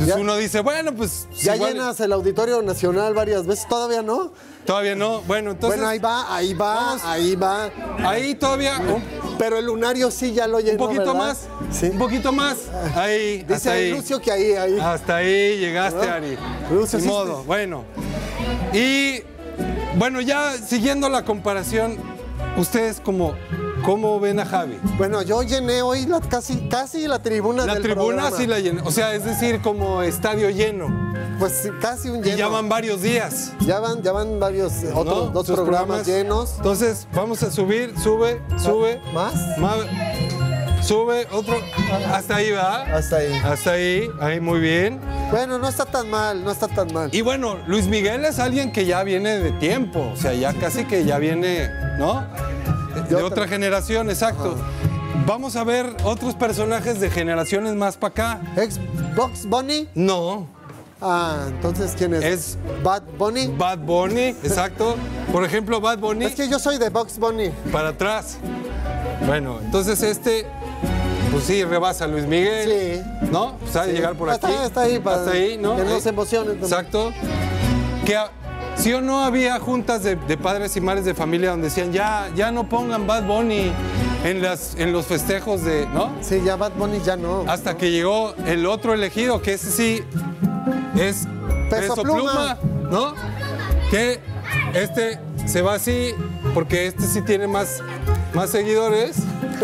Entonces Ya- uno dice, bueno, pues... Ya igual- llenas el Auditorio Nacional varias veces, ¿todavía no? Todavía no. Bueno, entonces... Bueno, ahí va, ahí va, Vamos. ahí va. Ahí todavía... Un, Pero el lunario sí ya lo un llenó, poquito ¿verdad? más. Sí. Un poquito más. Ahí, Dice hasta ahí. Lucio que ahí, ahí. Hasta ahí llegaste, ¿No? Ari. Lucio, Ni sí, modo, sí. bueno. Y bueno, ya siguiendo la comparación, ustedes como, ¿cómo ven a Javi? Bueno, yo llené hoy la, casi, casi la tribuna La del tribuna programa. sí la llena, o sea, es decir, como estadio lleno. Pues sí, casi un Y lleno. ya van varios días. Ya van, ya van varios eh, otros ¿no? dos Sus programas, llenos. Entonces, vamos a subir, sube, sube. ¿Más? más sube, otro. Hasta ahí va. Hasta ahí. Hasta ahí, ahí muy bien. Bueno, no está tan mal, no está tan mal. Y bueno, Luis Miguel es alguien que ya viene de tiempo, o sea, ya casi que ya viene, ¿no? De, de otra- otra generación, exacto. Vamos a ver otros personajes de generaciones más para acá. ¿Ex Box Bunny? No, Ah, entonces, ¿quién es? Es- Bad Bunny. Bad Bunny, exacto. Por ejemplo, Bad Bunny Es que yo soy de Box Bunny. para atrás. Bueno, entonces este, pues sí, rebasa a Luis Miguel. Sí. ¿No? Pues ha de Sí. llegar por Hasta- aquí. hasta ahí, para Hasta ahí, ¿no? que no Ahí. se emocionen también. Exacto. Que a- sí o no había juntas de, de padres y madres de familia donde decían, ya, ya no pongan Bad Bunny en, las, en los festejos de, ¿no? Sí, ya Bad Bunny ya no. Hasta que llegó el otro elegido, que ese sí es Peso Peso Pluma. Pluma, ¿no? Que este se va así, porque este sí tiene más, más seguidores.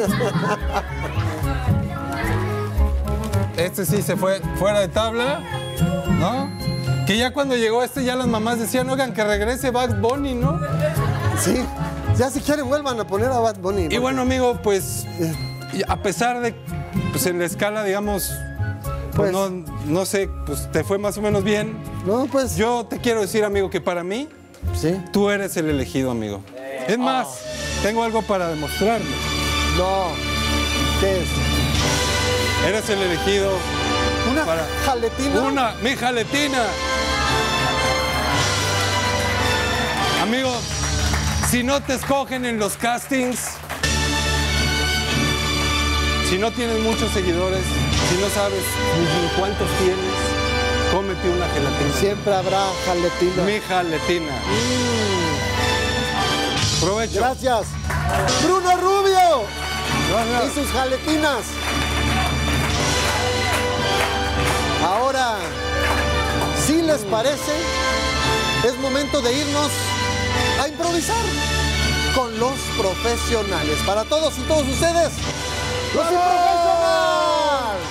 Este sí se fue fuera de tabla, ¿no? Que ya cuando llegó este, ya las mamás decían, oigan, que regrese Bad Bunny, ¿no? Sí. Ya si quieren vuelvan a poner a Bad Bunny. Y porque- bueno, amigo, pues y a pesar de, pues en la escala, digamos, pues, Pues- no, no sé, pues te fue más o menos bien. No, pues. Yo te quiero decir, amigo, que para mí, Sí. tú eres el elegido, amigo. Es más, tengo algo para demostrarle. No. ¿Qué es? Eres el elegido ¿Una para... jaletina? Una, mi jaletina. Amigo, si no te escogen en los castings, si no tienes muchos seguidores, si no sabes ni cuántos tienes, cómete una gelatina. Siempre habrá jaletina. Mi jaletina. Provecho. Gracias. Bruno Rubio Gracias. y sus jaletinas. Ahora, si les parece, es momento de irnos a improvisar con los profesionales. Para todos y todos ustedes, los profesionales.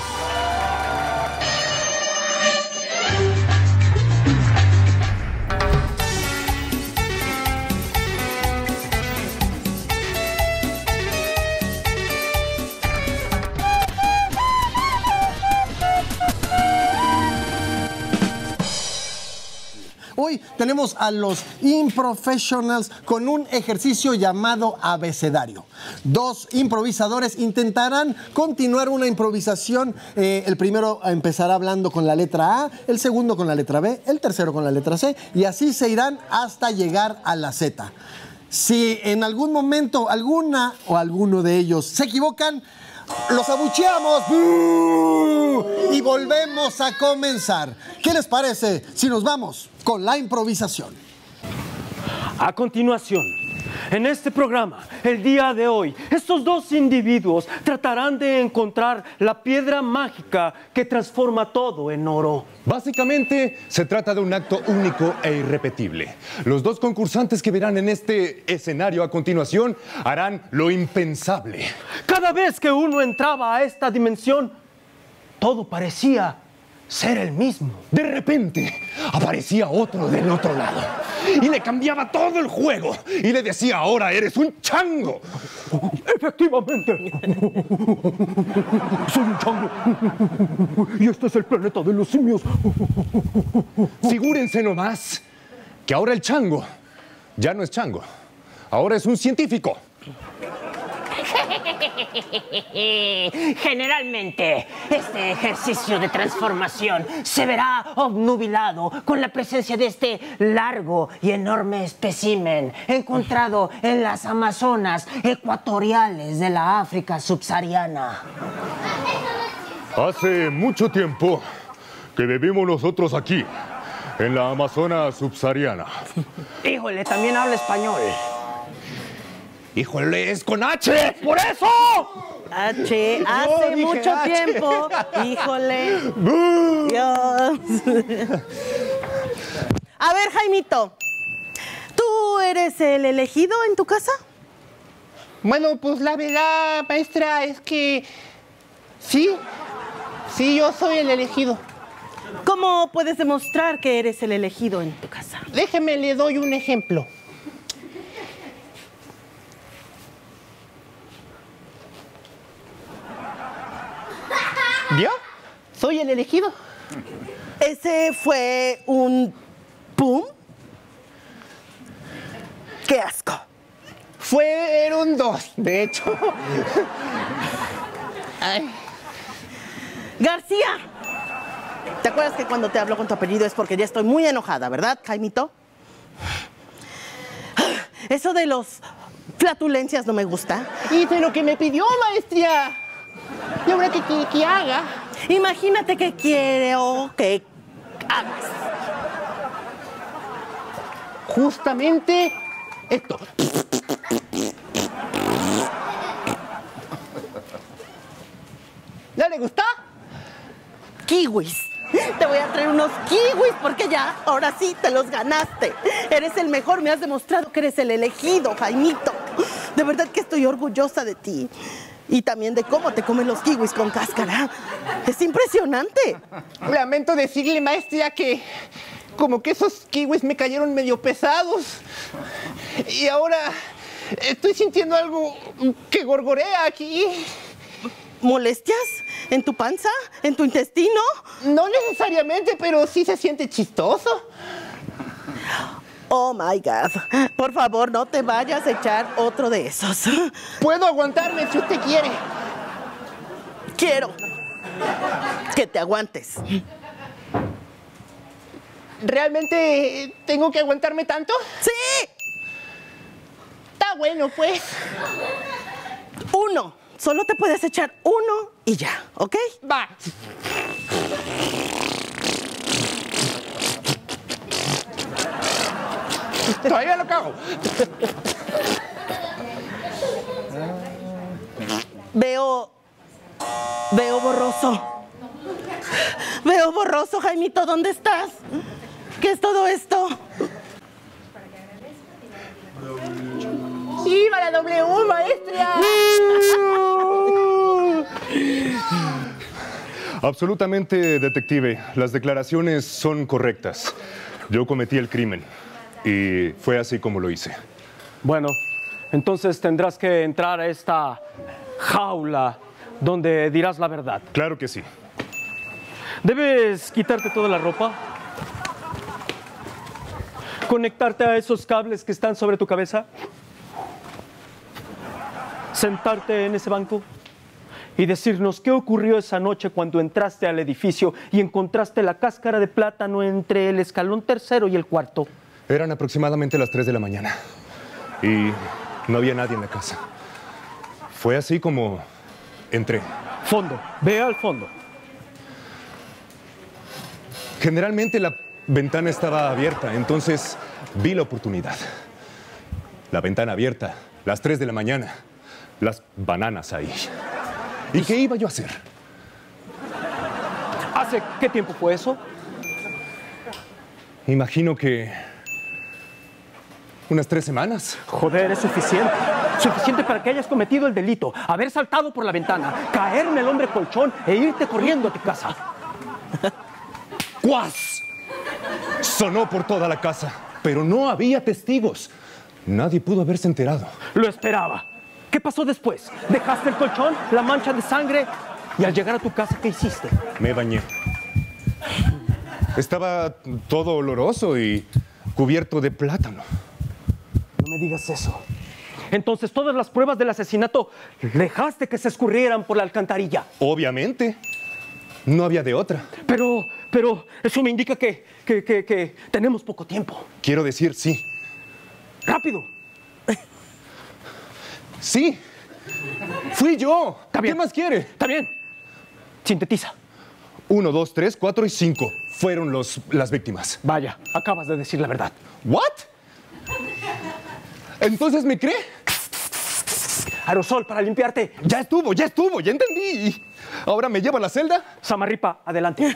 Hoy tenemos a los Improfessionals con un ejercicio llamado abecedario. Dos improvisadores intentarán continuar una improvisación. Eh, el primero empezará hablando con la letra A, el segundo con la letra B, el tercero con la letra C, y así se irán hasta llegar a la Z. Si en algún momento alguna o alguno de ellos se equivocan, los abucheamos. ¡Bú! Y volvemos a comenzar. ¿Qué les parece si nos vamos con la improvisación? A continuación, en este programa, el día de hoy, estos dos individuos tratarán de encontrar la piedra mágica que transforma todo en oro. Básicamente, se trata de un acto único e irrepetible. Los dos concursantes que verán en este escenario a continuación harán lo impensable. Cada vez que uno entraba a esta dimensión, todo parecía ser el mismo. De repente, aparecía otro del otro lado y le cambiaba todo el juego y le decía, ahora eres un chango. Efectivamente. Soy un chango. Y este es el planeta de los simios. Figúrense nomás que ahora el chango ya no es chango, ahora es un científico. Generalmente, este ejercicio de transformación se verá obnubilado con la presencia de este largo y enorme espécimen encontrado en las Amazonas ecuatoriales de la África subsahariana. Hace mucho tiempo que vivimos nosotros aquí, en la Amazonas subsahariana. Híjole, también habla español. Híjole, es con H, por eso. H, hace dije mucho H. tiempo. Híjole. Dios. A ver, Jaimito, ¿tú eres el elegido en tu casa? Bueno, pues la verdad, maestra, es que sí, sí, yo soy el elegido. ¿Cómo puedes demostrar que eres el elegido en tu casa? Déjeme, le doy un ejemplo. ¿Vio? Soy el elegido. ¿Ese fue un pum? ¡Qué asco! Fueron dos, de hecho. Ay. García, ¿te acuerdas que cuando te hablo con tu apellido es porque ya estoy muy enojada, verdad, Jaimito? Eso de los flatulencias no me gusta. Hice lo que me pidió, maestra. ¿Y ahora qué quiere que haga? Imagínate que quiero que hagas. Justamente esto. ¿No le gustó? Kiwis. Te voy a traer unos kiwis porque ya, ahora sí, te los ganaste. Eres el mejor, me has demostrado que eres el elegido, Jaimito. De verdad que estoy orgullosa de ti. Y también de cómo te comen los kiwis con cáscara. Es impresionante. Lamento decirle, maestra, que como que esos kiwis me cayeron medio pesados. Y ahora estoy sintiendo algo que gorgorea aquí. ¿Molestias? ¿En tu panza? ¿En tu intestino? No necesariamente, pero sí se siente chistoso. Oh my God. Por favor, no te vayas a echar otro de esos. Puedo aguantarme si usted quiere. Quiero que te aguantes. ¿Realmente tengo que aguantarme tanto? ¡Sí! Está bueno, pues. Uno. Solo te puedes echar uno y ya, ¿ok? Va. Todavía lo cago. Veo... Veo borroso. Veo borroso, Jaimito. ¿Dónde estás? ¿Qué es todo esto? ¡Viva la W, maestra! Absolutamente, detective. Las declaraciones son correctas. Yo cometí el crimen y fue así como lo hice. Bueno, entonces tendrás que entrar a esta jaula donde dirás la verdad. Claro que sí. Debes quitarte toda la ropa, conectarte a esos cables que están sobre tu cabeza, sentarte en ese banco y decirnos qué ocurrió esa noche cuando entraste al edificio y encontraste la cáscara de plátano entre el escalón tercero y el cuarto. Eran aproximadamente las tres de la mañana y no había nadie en la casa. Fue así como entré. Fondo, ve al fondo. Generalmente la ventana estaba abierta, entonces vi la oportunidad. La ventana abierta, las tres de la mañana, las bananas ahí. ¿Y qué iba yo a hacer? ¿Hace qué tiempo fue eso? Imagino que unas tres semanas. Joder, es suficiente. Suficiente para que hayas cometido el delito, haber saltado por la ventana, caer en el hombre colchón e irte corriendo a tu casa. ¡Cuas! Sonó por toda la casa, pero no había testigos. Nadie pudo haberse enterado. Lo esperaba. ¿Qué pasó después? ¿Dejaste el colchón, la mancha de sangre? Y al llegar a tu casa, ¿qué hiciste? Me bañé. Estaba todo oloroso y cubierto de plátano. No me digas eso. Entonces, todas las pruebas del asesinato dejaste que se escurrieran por la alcantarilla. Obviamente. No había de otra. Pero, pero, eso me indica que, que, que, que tenemos poco tiempo. Quiero decir, sí. ¡Rápido! ¡Sí! ¡Fui yo! Está bien. ¿Qué más quiere? Está bien. Sintetiza. Uno, dos, tres, cuatro y cinco fueron los, las víctimas. Vaya, acabas de decir la verdad. ¿What? ¿Entonces me cree? Aerosol para limpiarte. Ya estuvo, ya estuvo, ya entendí. ¿Ahora me lleva a la celda? Samarripa, adelante.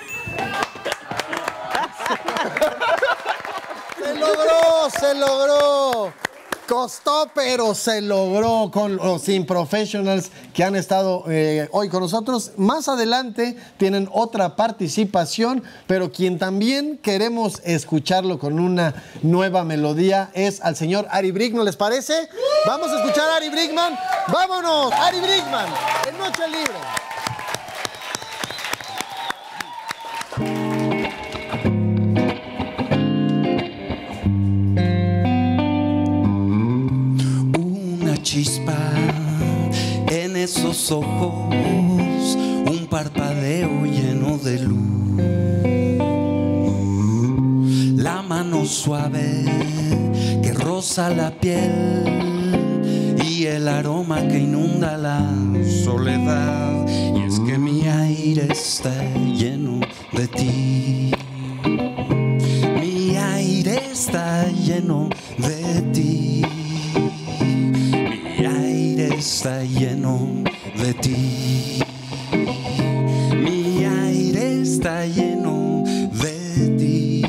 ¡Se logró! ¡Se logró! Costó, pero se logró con los Improfessionals que han estado eh, hoy con nosotros. Más adelante tienen otra participación, pero quien también queremos escucharlo con una nueva melodía es al señor Ari Brickman. ¿Les parece? Vamos a escuchar a Ari Brickman. ¡Vámonos! Ari Brickman, en Noche Libre. Chispa en esos ojos, un parpadeo lleno de luz, la mano suave que roza la piel y el aroma que inunda la soledad. Y es que mi aire está lleno de ti, mi aire está lleno de ti, está lleno de ti, mi aire está lleno de ti.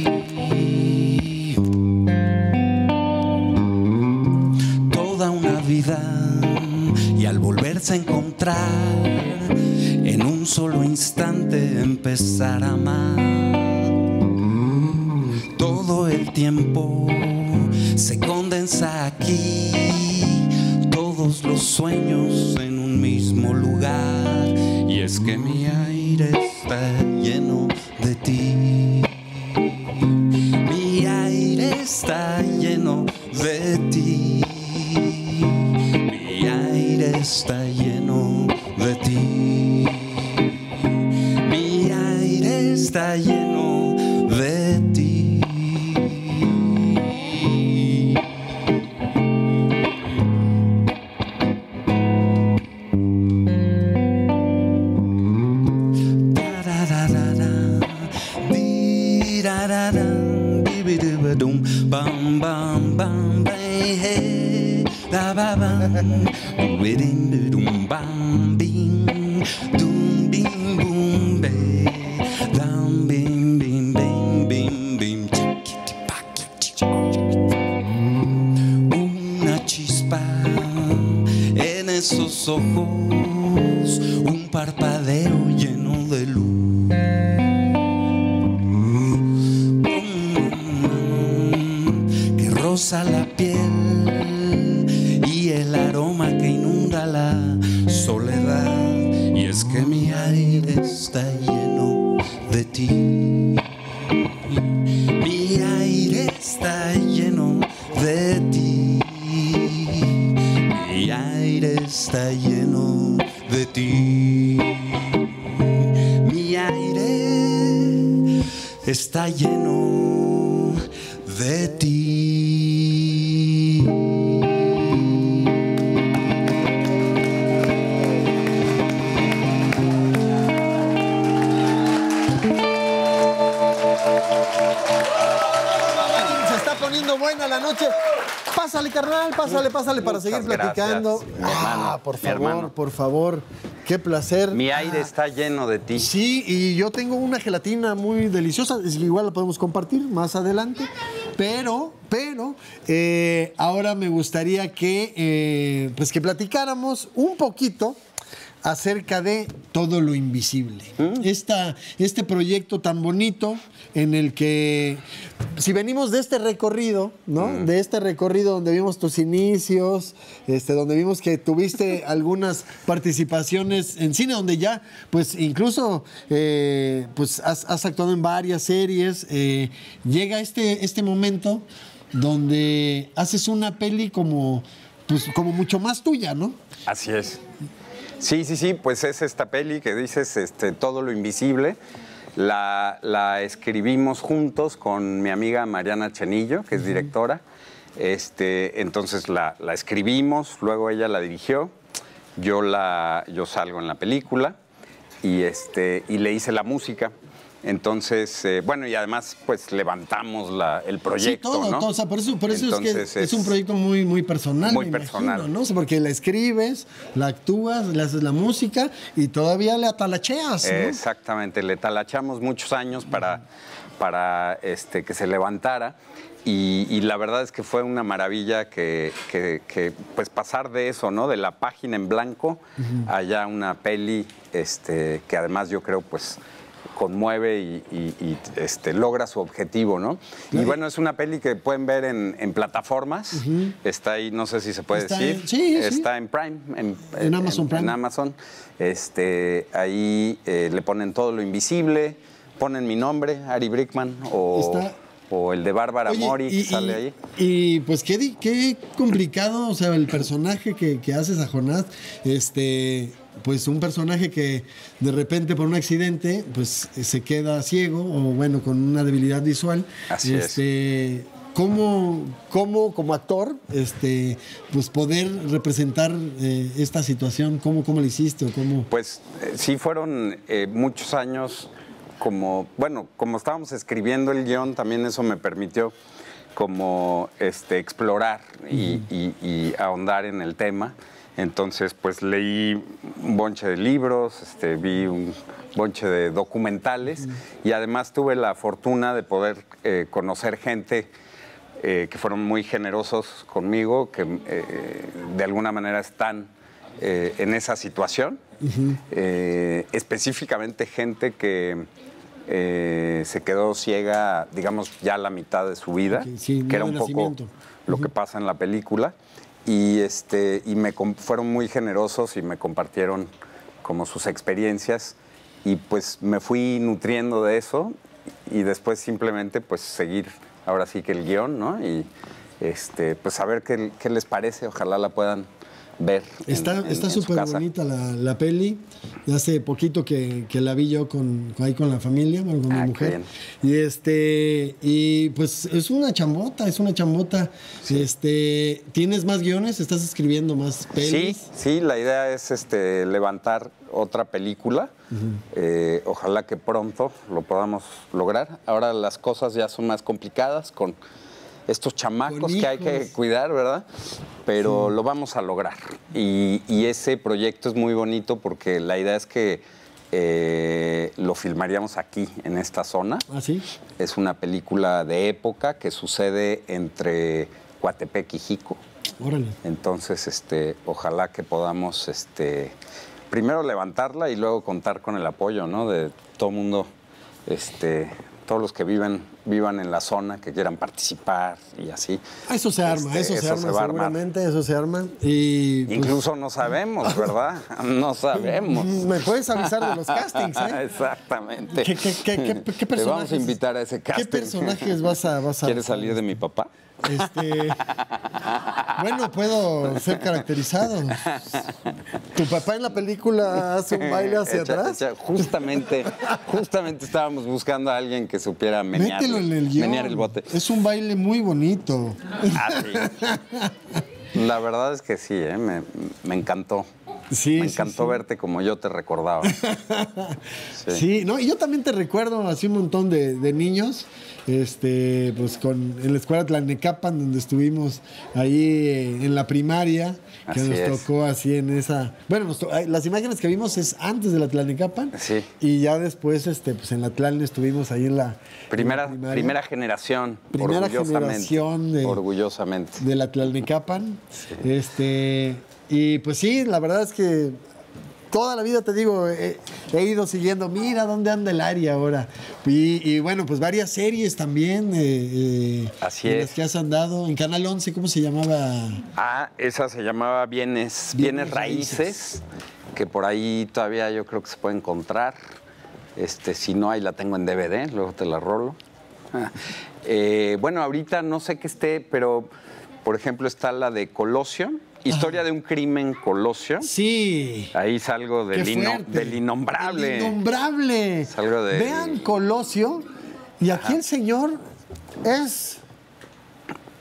Toda una vida y al volverse a encontrar en un solo instante empezar a amar. Todo el tiempo se condensa aquí, todos los sueños en un mismo lugar. Y es que mi aire está lleno de ti, mi aire está lleno de ti, mi aire está lleno de ti, mi aire está lleno de ti. Bam bam bam hey da ba bam within dum bam bing dum bing boom be dum bing bing bing bing bing. Una chispa en esos ojos, un parpadeo lleno de luz, roza la piel y el aroma que inunda la soledad. Y es que mi aire está lleno de ti, mi aire está lleno de ti, mi aire está lleno de ti, mi aire está lleno de ti. Buena la noche. Pásale, carnal, pásale, pásale para Muchas seguir platicando. Gracias, mi hermano, ah, por mi favor, hermano. por favor. Qué placer. Mi aire ah, está lleno de ti. Sí, y yo tengo una gelatina muy deliciosa. Igual la podemos compartir más adelante. Pero, pero, eh, ahora me gustaría que, eh, pues que platicáramos un poquito acerca de Todo lo Invisible. ¿Mm? Esta, este proyecto tan bonito en el que, si venimos de este recorrido, ¿no? Mm. De este recorrido donde vimos tus inicios, este, donde vimos que tuviste algunas participaciones en cine, donde ya, pues incluso, eh, pues has, has actuado en varias series, eh, llega este, este momento donde haces una peli como, pues, como mucho más tuya, ¿no? Así es. Sí, sí, sí, pues es esta peli que dices, este, Todo lo Invisible. La, la escribimos juntos con mi amiga Mariana Chenillo, que es directora. Este, entonces la, la escribimos, luego ella la dirigió, yo, la, yo salgo en la película. y, este, y le hice la música. Entonces, eh, bueno, y además, pues levantamos la, el proyecto, sí, todo, ¿no? todo, o sea, por eso, por eso Entonces, es que es, es un proyecto muy, muy personal, muy me personal. imagino, ¿no? O sea, porque la escribes, la actúas, le haces la música y todavía le atalacheas, ¿no? Exactamente, le talachamos muchos años para, para este, que se levantara. Y, y la verdad es que fue una maravilla que, que, que, pues pasar de eso, ¿no? De la página en blanco uh-huh. allá una peli este, que además yo creo pues conmueve y, y, y este, logra su objetivo, ¿no? Y bueno, es una peli que pueden ver en, en plataformas. Uh-huh. Está ahí, no sé si se puede Está decir. En, sí, Está sí. en Prime. En, en Amazon en, Prime. En Amazon. Este, ahí eh, le ponen Todo lo Invisible, ponen mi nombre, Ari Brickman, o... Está... o el de Bárbara Oye, Mori, y, que sale y, ahí. Y pues qué, qué complicado, o sea, el personaje que, que haces a Jonás, este, pues un personaje que de repente por un accidente, pues se queda ciego, o bueno, con una debilidad visual. Así este, es. ¿Cómo, cómo, como actor, este, pues poder representar eh, esta situación? ¿Cómo, cómo lo hiciste? O cómo? Pues eh, sí fueron eh, muchos años. Como, bueno, como estábamos escribiendo el guión, también eso me permitió como este, explorar y, uh-huh. y, y ahondar en el tema. Entonces, pues leí un bonche de libros, este, vi un bonche de documentales uh-huh. y además tuve la fortuna de poder eh, conocer gente eh, que fueron muy generosos conmigo, que eh, de alguna manera están eh, en esa situación. Uh-huh. eh, específicamente gente que... Eh, se quedó ciega, digamos, ya la mitad de su vida, okay, sí, que era un poco lo uh-huh. que pasa en la película. Y, este, y me fueron muy generosos y me compartieron como sus experiencias. Y pues me fui nutriendo de eso y después simplemente pues seguir ahora sí que el guión, ¿no? Y este, pues a ver qué, qué les parece, ojalá la puedan ver. Está súper bonita la, la peli. Hace poquito que, que la vi yo con, ahí con la familia, bueno, con ah, mi mujer. Y este, y pues es una chambota, es una chambota. Sí. Este, ¿tienes más guiones? ¿Estás escribiendo más pelis? Sí, sí, la idea es este, levantar otra película. Uh-huh. eh, ojalá que pronto lo podamos lograr. Ahora las cosas ya son más complicadas con estos chamacos que hay que cuidar, ¿verdad? Pero sí. lo vamos a lograr. Y, y ese proyecto es muy bonito porque la idea es que eh, lo filmaríamos aquí, en esta zona. ¿Ah, sí? Es una película de época que sucede entre Coatepec y Jico. Órale. Entonces, este, ojalá que podamos este, primero levantarla y luego contar con el apoyo, ¿no? De todo el mundo, este, todos los que viven, vivan en la zona, que quieran participar y así. Eso se arma, este, eso se eso arma, se va seguramente, a eso se arma. Y, pues... Incluso no sabemos, ¿verdad? No sabemos. Me puedes avisar de los castings, ¿eh? Exactamente. ¿Qué, qué, qué, qué, qué personajes? Te vamos a invitar a ese casting. ¿Qué personajes vas a...? Vas a ¿Quieres salir de mi papá? Este, bueno, puedo ser caracterizado. ¿Tu papá en la película hace un baile hacia echa, atrás? Echa, justamente, justamente estábamos buscando a alguien que supiera menear, Mételo en el guión. menear el bote. Es un baile muy bonito. Ah, sí. La verdad es que sí, ¿eh? me, me encantó. Sí, me sí, encantó sí. verte como yo te recordaba. Sí. sí, no, y yo también te recuerdo así un montón de, de niños, este, pues con en la escuela Tlalnecapan, donde estuvimos ahí eh, en la primaria, que así nos es. tocó así en esa. Bueno, nos to... las imágenes que vimos es antes de la Tlalnecapan. Sí. Y ya después, este, pues en la Tlalne estuvimos ahí en la primera, en la primera generación. Primera orgullosamente, generación de, orgullosamente. de la Tlalnecapan. Sí. Este. Y pues sí, la verdad es que toda la vida, te digo, he, he ido siguiendo, mira dónde anda el Ari ahora. Y, y bueno, pues varias series también. Eh, eh, Así en es. las que has andado. En Canal once, ¿cómo se llamaba? Ah, esa se llamaba Bienes, Bienes, Bienes Raíces, Raíces, que por ahí todavía yo creo que se puede encontrar. Este, si no, ahí la tengo en D V D, luego te la rolo. Ah, eh, bueno, ahorita no sé qué esté, pero por ejemplo está la de Colosio. Historia ah. de un crimen Colosio. Sí. Ahí salgo del, ino, del innombrable. El innombrable. Salgo de... Vean Colosio. Y aquí Ajá. el señor es...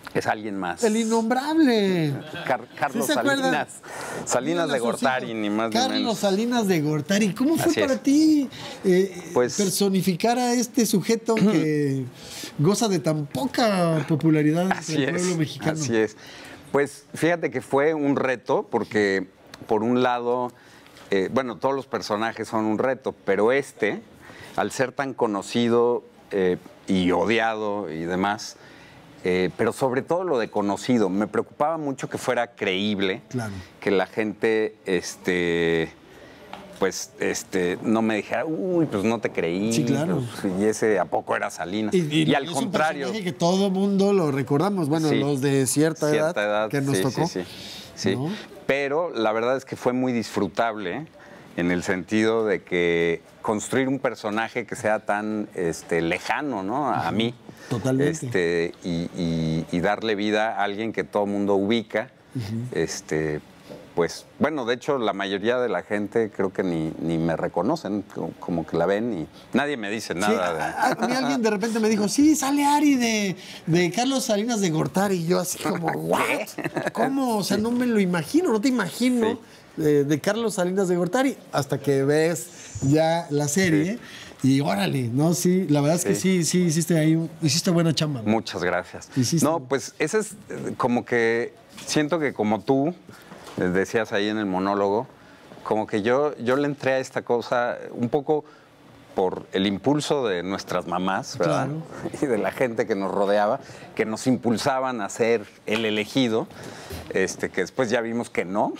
Es alguien más. El innombrable. Car Carlos ¿Sí se Salinas. Salinas de Gortari, ni más ni menos. Carlos Salinas de Gortari. ¿Cómo fue Así para es. ti eh, Pues- personificar a este sujeto que goza de tan poca popularidad entre Así el pueblo es, mexicano? así es. Pues fíjate que fue un reto porque, por un lado, eh, bueno, todos los personajes son un reto, pero este, al ser tan conocido eh, y odiado y demás, eh, pero sobre todo lo de conocido, me preocupaba mucho que fuera creíble, Claro. que la gente, este, pues, este, no me dijera, uy, pues no te creí, Sí, claro. pues, y ese a poco era Salinas. Y, al es contrario. un personaje que todo mundo lo recordamos. Bueno, Sí. los de cierta, Cierta edad, que nos sí, tocó. Sí, sí, sí. ¿No? Pero la verdad es que fue muy disfrutable en el sentido de que construir un personaje que sea tan este, lejano, ¿no? A mí. Totalmente. Este, y, y- y darle vida a alguien que todo mundo ubica. este, pues, bueno, de hecho, la mayoría de la gente creo que ni, ni me reconocen, como, como que la ven y nadie me dice Sí, nada. a, de... a- a mí alguien de repente me dijo, sí, sale Ari de, de Carlos Salinas de Gortari. Y yo así como, ¿what? ¿Cómo? O sea, no me lo imagino, no te imagino de, de Carlos Salinas de Gortari hasta que ves ya la serie. Y órale, ¿no? Sí, la verdad es que sí, sí, hiciste ahí, un- hiciste buena chamba. ¿no? Muchas gracias. Hiciste- No, pues ese es eh, como que siento que como tú eh, decías ahí en el monólogo, como que yo, yo le entré a esta cosa un poco por el impulso de nuestras mamás, ¿verdad? Claro. Y de la gente que nos rodeaba, que nos impulsaban a ser el elegido, este, que después ya vimos que no.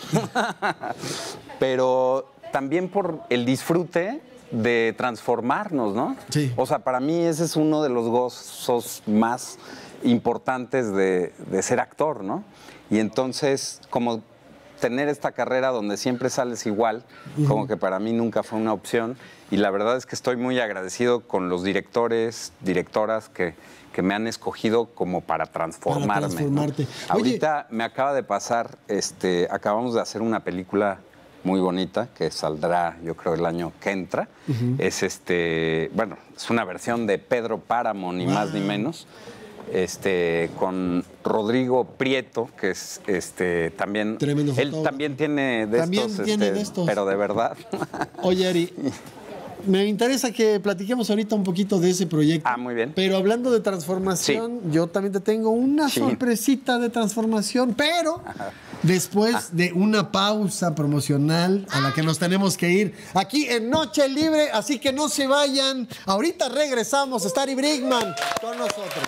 Pero también por el disfrute de transformarnos, ¿no? Sí. O sea, para mí ese es uno de los gozos más importantes de, de ser actor, ¿no? Y entonces, como tener esta carrera donde siempre sales igual, como que para mí nunca fue una opción. Y la verdad es que estoy muy agradecido con los directores, directoras que, que me han escogido como para transformarme. Para ¿no? transformarte. Oye. Ahorita me acaba de pasar, este, acabamos de hacer una película muy bonita que saldrá, yo creo, el año que entra. Es este, bueno, es una versión de Pedro Páramo, ni más ni menos. Este, con Rodrigo Prieto, que es este también. Tremendo Él fotógrafo. también tiene de También estos. tiene este, de estos. Pero de verdad. Oye, Ari, me interesa que platiquemos ahorita un poquito de ese proyecto. Ah, muy bien. Pero hablando de transformación, yo también te tengo una Sí. sorpresita de transformación, pero después de una pausa promocional a la que nos tenemos que ir aquí en Noche Libre, así que no se vayan. Ahorita regresamos, está Ari Brickman con nosotros.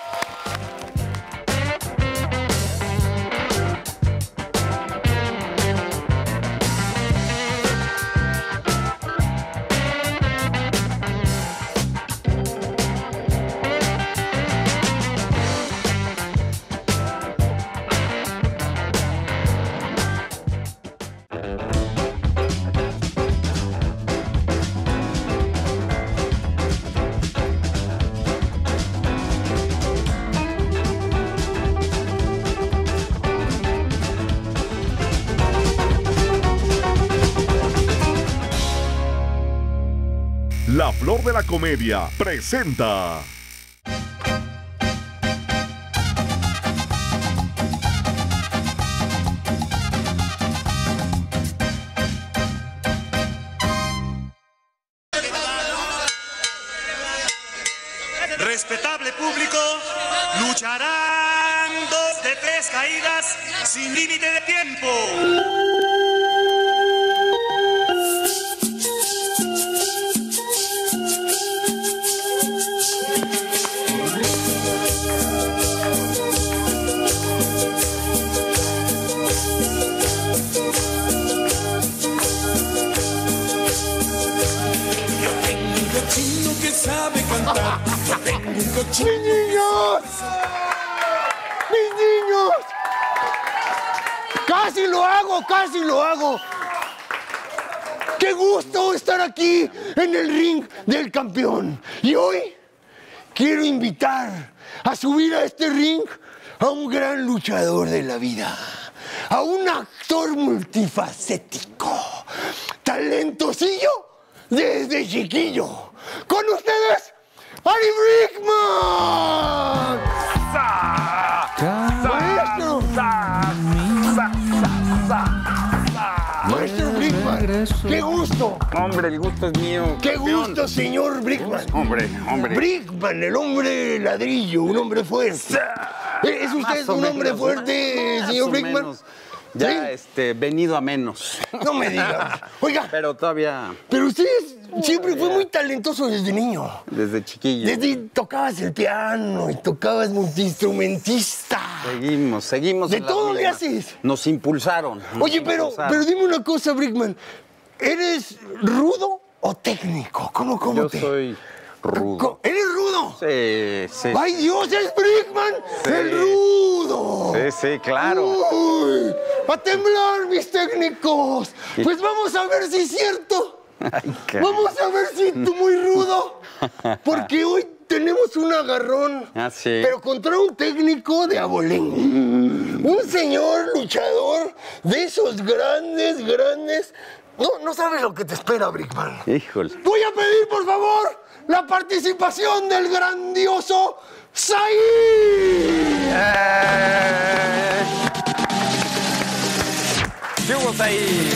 La Flor de la Comedia presenta. Respetable público, lucharán dos de tres caídas sin límite de tiempo. Yo tengo un cochino que sabe cantar. Yo tengo un cochino. ¡Mis niños! ¡Mis niños! ¡Casi lo hago! ¡Casi lo hago! ¡Qué gusto estar aquí en el ring del campeón! Y hoy quiero invitar a subir a este ring a un gran luchador de la vida, a un actor multifacético, talentosillo desde chiquillo. Con ustedes, Ari Brickman. Hombre, el gusto es mío. ¡Qué campeón. gusto, señor Brickman! Hombre, hombre. Brickman, el hombre ladrillo, un hombre fuerte. ¿Es usted Más o un hombre menos, fuerte, más señor o Brickman? menos. Ya, ¿Sí? este, venido a menos. No me diga. Oiga. Pero todavía. Pero usted siempre fue muy talentoso desde niño. Desde chiquillo. Desde tocabas el piano y tocabas multiinstrumentista. Seguimos, seguimos. De en las todo le mismas. haces. Nos impulsaron. nos Oye, pero, impulsaron. pero dime una cosa, Brickman. ¿Eres rudo o técnico? ¿Cómo, cómo Yo te...? soy rudo. ¿Eres rudo? Sí, sí. ¡Ay, Dios, es Brickman! Sí. ¡El rudo! Sí, sí, claro. ¡Uy! ¡A temblar, mis técnicos! Pues vamos a ver si es cierto. Ay, qué- Vamos a ver si tú muy rudo. Porque hoy tenemos un agarrón. Ah, sí. Pero contra un técnico de abolengo. Un señor luchador de esos grandes, grandes. No, no sabes lo que te espera, Brickman. Híjole. Voy a pedir, por favor, la participación del grandioso Said. Eh... ¿Qué hubo ahí?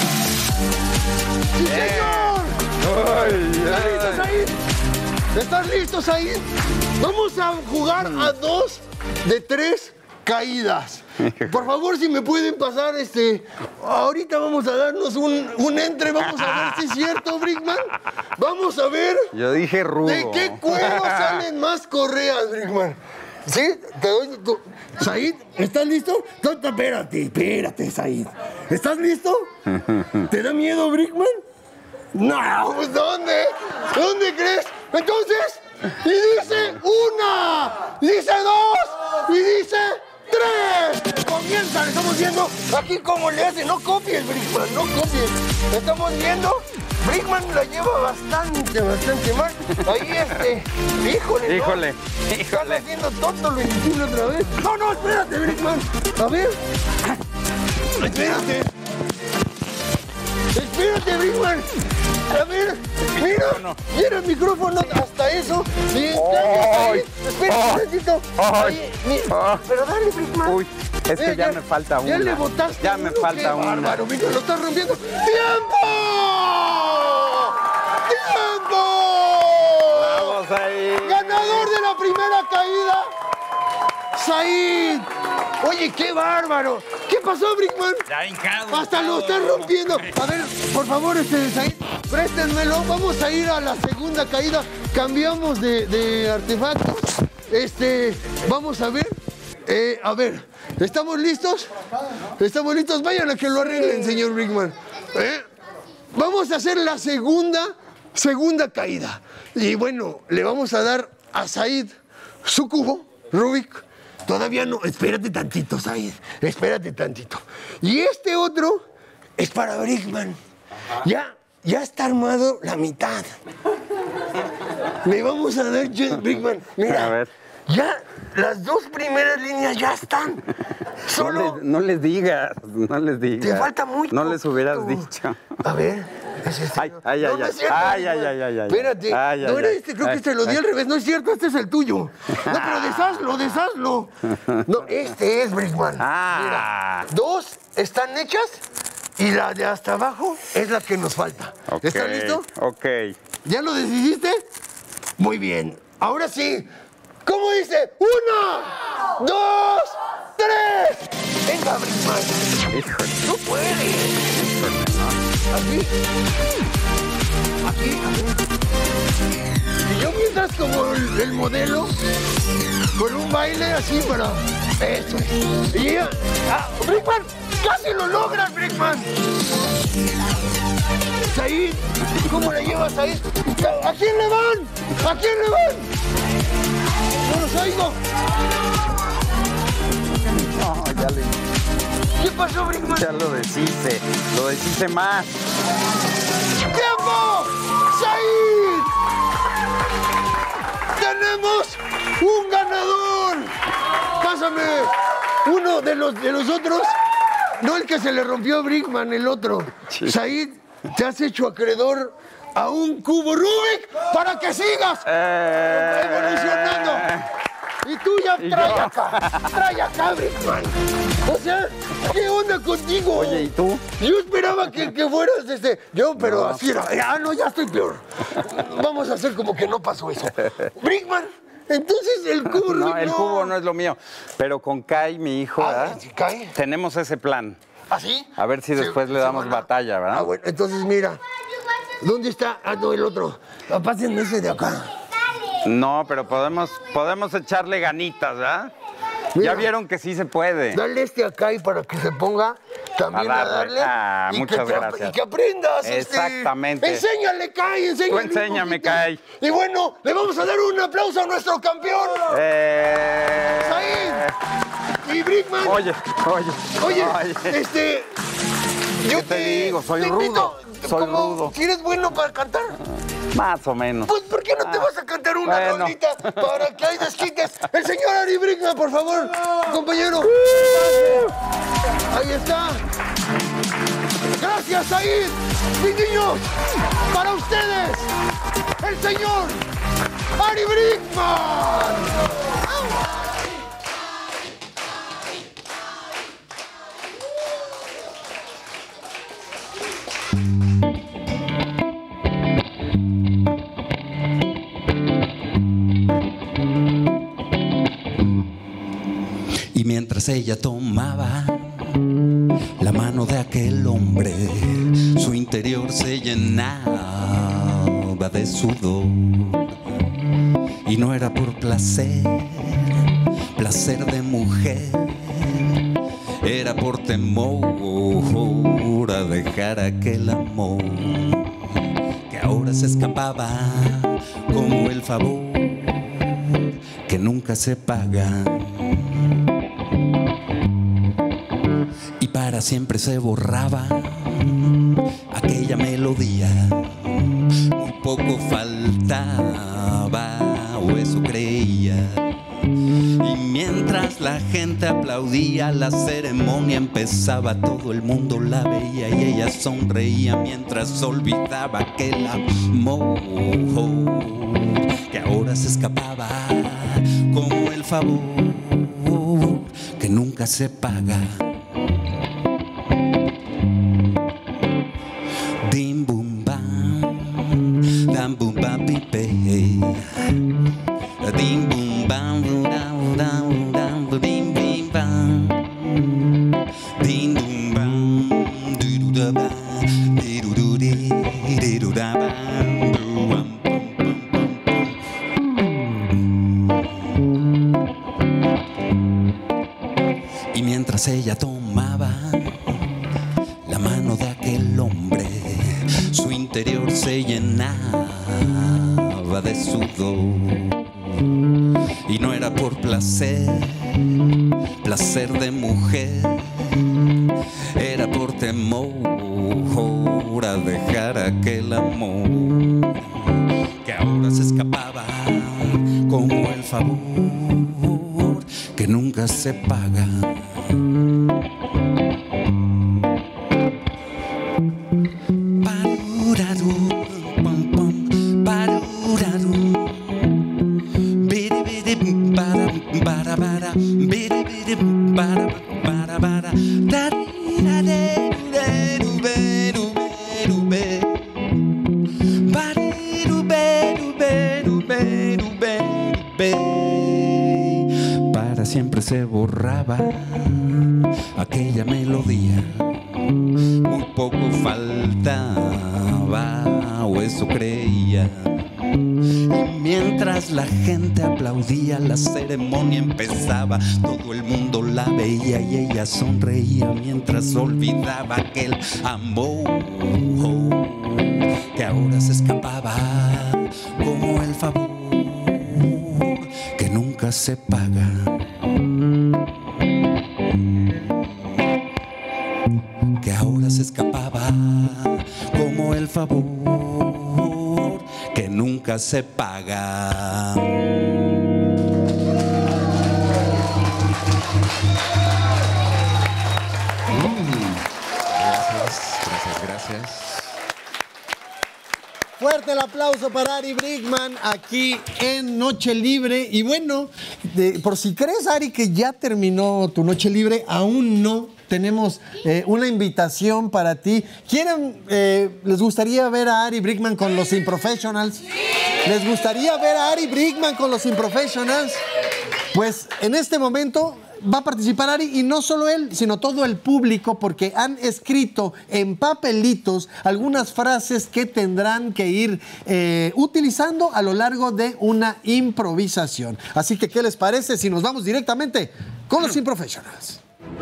¡Sí, señor! Ay, ¿Estás listo, ay. Said? ¿Estás listo, Said? Vamos a jugar a dos de tres caídas. Por favor, si me pueden pasar, este... Ahorita vamos a darnos un, un entre, vamos a ver si es cierto, Brickman. Vamos a ver Yo dije rudo. de qué cuero salen más correas, Brickman. ¿Sí? Te doy tu... Said, ¿estás listo? No, no, espérate, espérate, Said. ¿Estás listo? ¿Te da miedo, Brickman? No, pues ¿dónde? ¿Dónde crees? Entonces, y dice una, dice dos, y dice tres. Comienzan, estamos viendo aquí cómo le hace. No copies, Brickman, no copies. Estamos viendo, Brickman la lleva bastante, bastante mal. Ahí este, híjole, ¿no? Híjole, Estás híjole. haciendo tonto lo invisible otra vez. No, no, espérate, Brickman. A ver. Espérate. Espérate, Brickman. A ver, mira, mira el micrófono, hasta eso. Sí, Ay, espera un momentito. ay, Oye, mira, ay. pero dale, Brickman. Uy, es que ya me falta Ya una. le botaste Ya me uno, falta qué una. bárbaro, mira, lo estás rompiendo. ¡Tiempo! ¡Tiempo! Vamos ahí. ¡Ganador de la primera caída! ¡Said! Oye, qué bárbaro. ¿Qué pasó, Brickman? Ya hincado. Hasta lo estás rompiendo. A ver, por favor, este, Said, préstenmelo. Vamos a ir a la segunda caída. Cambiamos de, de artefacto. Este, vamos a ver. Eh, a ver, ¿estamos listos? ¿Estamos listos? Vayan a que lo arreglen, señor Brickman. ¿Eh? Vamos a hacer la segunda, segunda caída. Y bueno, le vamos a dar a Said su cubo, Rubik. Todavía no, espérate tantito, Said. Espérate tantito. Y este otro es para Brickman. Ya, ya está armado la mitad. Le vamos a dar, Brickman. Mira, A ver. ya las dos primeras líneas ya están. Solo No, les, no les digas, no les digas. te falta muy No les hubieras poquito. dicho. A ver. Es este, Ay, ¿no? ay, No, ay, no es ay. cierto, Ay, Brickman. ay, ay, ay, ay. Espérate, Ay, no ay, era ay. este, creo Ay, que este lo di ay. al revés. No es cierto, este es el tuyo. No, pero deshazlo, deshazlo. No, este es, Brickman. Ah. Mira, dos están hechas y la de hasta abajo es la que nos falta. Ok, ¿Estás listo? Ok. ¿Ya lo decidiste? Muy bien. Ahora sí. ¿Cómo dice? Una, dos, tres. Venga, Brickman. Híjole. Tú puedes. Híjole, ¿no? Aquí. Aquí, aquí. Y yo mientras como el, el modelo, con un baile así para... Eso es. Y ya... Ah, Brickman, casi lo logras, Brickman. Said, ¿cómo la llevas ahí? ¿A quién le van? ¿A quién le van? No los oigo. No, ya le... ¿Qué pasó, Brickman? Ya lo deshice, lo deshice más. ¡Tiempo! ¡Said! ¡Tenemos un ganador! Pásame uno de los, de los otros. No el que se le rompió a Brickman, el otro. Sí. Said, te has hecho acreedor a un cubo Rubik para que sigas Eh... evolucionando. Y tú ya ya trae acá, trae acá, Brickman. O sea, ¿qué onda contigo? Oye, ¿y tú? Yo esperaba que, que fueras este, yo, pero No. así era. Ah, no, ya estoy peor. Vamos a hacer como que no pasó eso. Brickman, entonces el cubo No, Rubik, el cubo no es lo mío. Pero con Kai, mi hijo, Ah, ¿verdad? ¿sí, Kai? Tenemos ese plan. ¿Ah, sí? A ver si Sí, después le se damos van a- batalla, ¿verdad? Ah, bueno, entonces mira. ¿Dónde está? Ah, no, el otro. Pásenme ese de acá. No, pero podemos, podemos echarle ganitas, ¿verdad? Mira. Ya vieron que sí se puede. Dale este acá y para que se ponga también A a darle. darle. Ah, y muchas que te ap- gracias. Y que aprendas. Exactamente. Este, enséñale, Kai, enséñale. Tú un enséñame, poquito. Kai. Y bueno, le vamos a dar un aplauso a nuestro campeón. Eh... Said. Y Brickman. Oye, oye. Oye, oye. este. Yo ¿Qué te digo? Soy te rudo. invito, Soy como, rudo. Si eres bueno para cantar, Más o menos. pues ¿por qué no te vas a cantar una bueno. rolita para que ahí desquites? El señor Ari Brickman, por favor, compañero. Ahí está. Gracias, Said. Mis niños, para ustedes, el señor Ari Brickman. Y mientras ella tomaba la mano de aquel hombre, su interior se llenaba de sudor. Y no era por placer, placer de mujer, era por temor a dejar aquel amor que ahora se escapaba como el favor que nunca se paga. Y para siempre se borraba aquella melodía, muy poco faltaba, o eso creía. Y mientras la gente aplaudía, la ceremonia empezaba, todo el mundo la veía y ella sonreía mientras olvidaba aquel amor que ahora se escapaba como el favor que nunca se paga. Dim bum bam, dam bum bam pipe. Dim bum bam, dam dam dam, dim bim bam. Dim bum bam, du du da ba, di du du di, di du da ba, du bam Y mientras ella tomaba la mano de aquel hombre, su interior se llenaba de sudor. Y no era por placer, placer de mujer, era por temor a dejar aquel amor que ahora se escapaba como el favor que nunca se paga. Para siempre se borraba aquella melodía, muy poco faltaba, o eso creía. Y mientras la gente aplaudía, la ceremonia empezaba, todo el mundo la veía y ella sonreía mientras olvidaba aquel amor que ahora se escapaba como el favor que nunca se paga. Que ahora se escapaba como el favor que nunca se paga. Gracias, gracias, gracias. Fuerte el aplauso para Ari Brickman aquí en Noche Libre. Y bueno, de, por si crees, Ari, que ya terminó tu Noche Libre, aún no. Tenemos eh, una invitación para ti. ¿Quieren, eh, les gustaría ver a Ari Brickman con los Improfessionals? ¿Les gustaría ver a Ari Brickman con los Improfessionals? Pues en este momento va a participar Ari, y no solo él, sino todo el público, porque han escrito en papelitos algunas frases que tendrán que ir eh, utilizando a lo largo de una improvisación. Así que, ¿qué les parece si nos vamos directamente con los Improfessionals?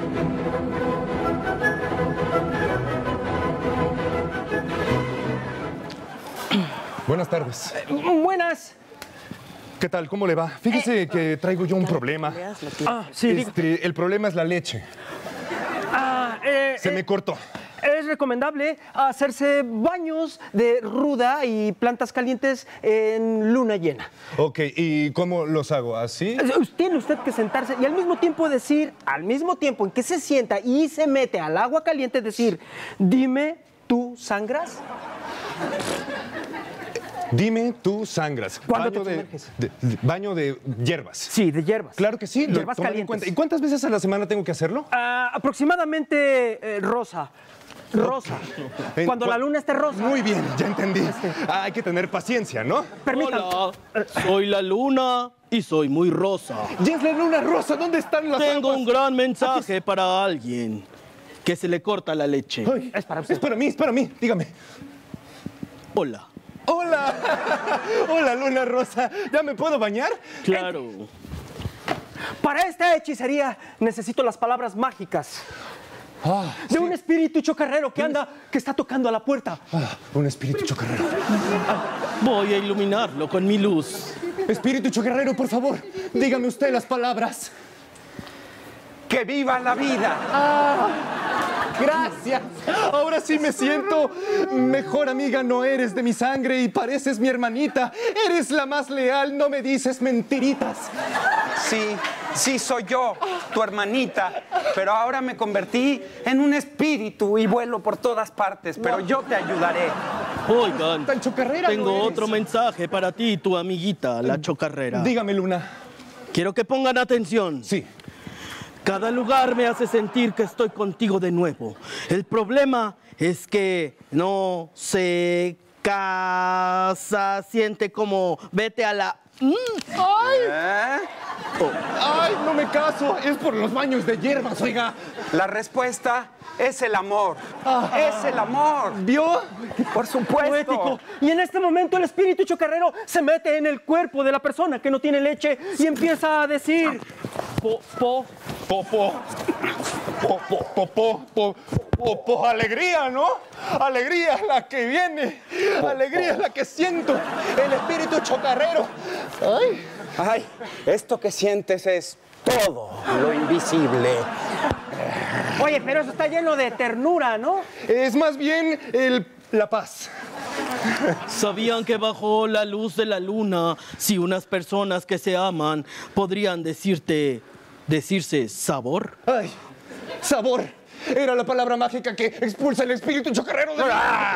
Buenas tardes. Buenas. ¿Qué tal? ¿Cómo le va? Fíjese que traigo yo un problema. Ah, sí, este, el problema es la leche. Ah, eh, Se eh, me cortó. Es recomendable hacerse baños de ruda y plantas calientes en luna llena. Ok, ¿y cómo los hago? ¿Así? Tiene usted que sentarse y al mismo tiempo decir, al mismo tiempo en que se sienta y se mete al agua caliente, decir, dime, ¿tú sangras? Dime, tú sangras. ¿Cuándo baño te de, de, de- baño de hierbas. Sí, de hierbas. Claro que sí, lo Hierbas tomaré en calientes. cuenta. ¿Y cuántas veces a la semana tengo que hacerlo? Ah, aproximadamente eh, rosa. Rosa. En Cuando cua- la luna esté rosa. Muy bien, ya entendí. Ah, hay que tener paciencia, ¿no? Permítame. Hola, soy la luna y soy muy rosa. ¡Ya es la luna rosa! ¿Dónde están las Tengo aguas? un gran mensaje para alguien que se le corta la leche. Ay, Es para usted. es para mí, es para mí. Dígame. Hola. ¡Hola! ¡Hola, luna rosa! ¿Ya me puedo bañar? Claro. Para esta hechicería necesito las palabras mágicas Ah, de sí. un espíritu chocarrero que anda, que está tocando a la puerta. Ah, un espíritu chocarrero. Voy a iluminarlo con mi luz. Espíritu chocarrero, por favor, dígame usted las palabras. ¡Que viva la vida! Ah, gracias. Ahora sí me siento mejor, amiga. No eres de mi sangre y pareces mi hermanita. Eres la más leal, no me dices mentiritas. Sí, sí soy yo, tu hermanita, pero ahora me convertí en un espíritu y vuelo por todas partes, pero yo te ayudaré. Oigan, Tan chocarrera tengo no eres. otro mensaje para ti, tu amiguita, la chocarrera. Dígame, Luna. Quiero que pongan atención. Sí. Cada lugar me hace sentir que estoy contigo de nuevo. El problema es que no se casa, siente como vete a la... Mm. ¡Ay! ¿Eh? ¡Ay, no me caso! Es por los baños de hierbas, oiga. La respuesta es el amor. Ah. Es el amor. ¿Vio? Por supuesto. Poético. Y en este momento el espíritu chocarrero se mete en el cuerpo de la persona que no tiene leche y empieza a decir po, po, Po, po, po, po, po, po, po, po, po, alegría, ¿no? Alegría es la que viene, alegría es la que siento, el espíritu chocarrero. Ay, Ay, esto que sientes es todo lo invisible. Oye, pero eso está lleno de ternura, ¿no? es más bien el, la paz. ¿Sabían que bajo la luz de la luna, si unas personas que se aman podrían decirte, decirse sabor? Ay, sabor. Era la palabra mágica que expulsa el espíritu chocarrero de...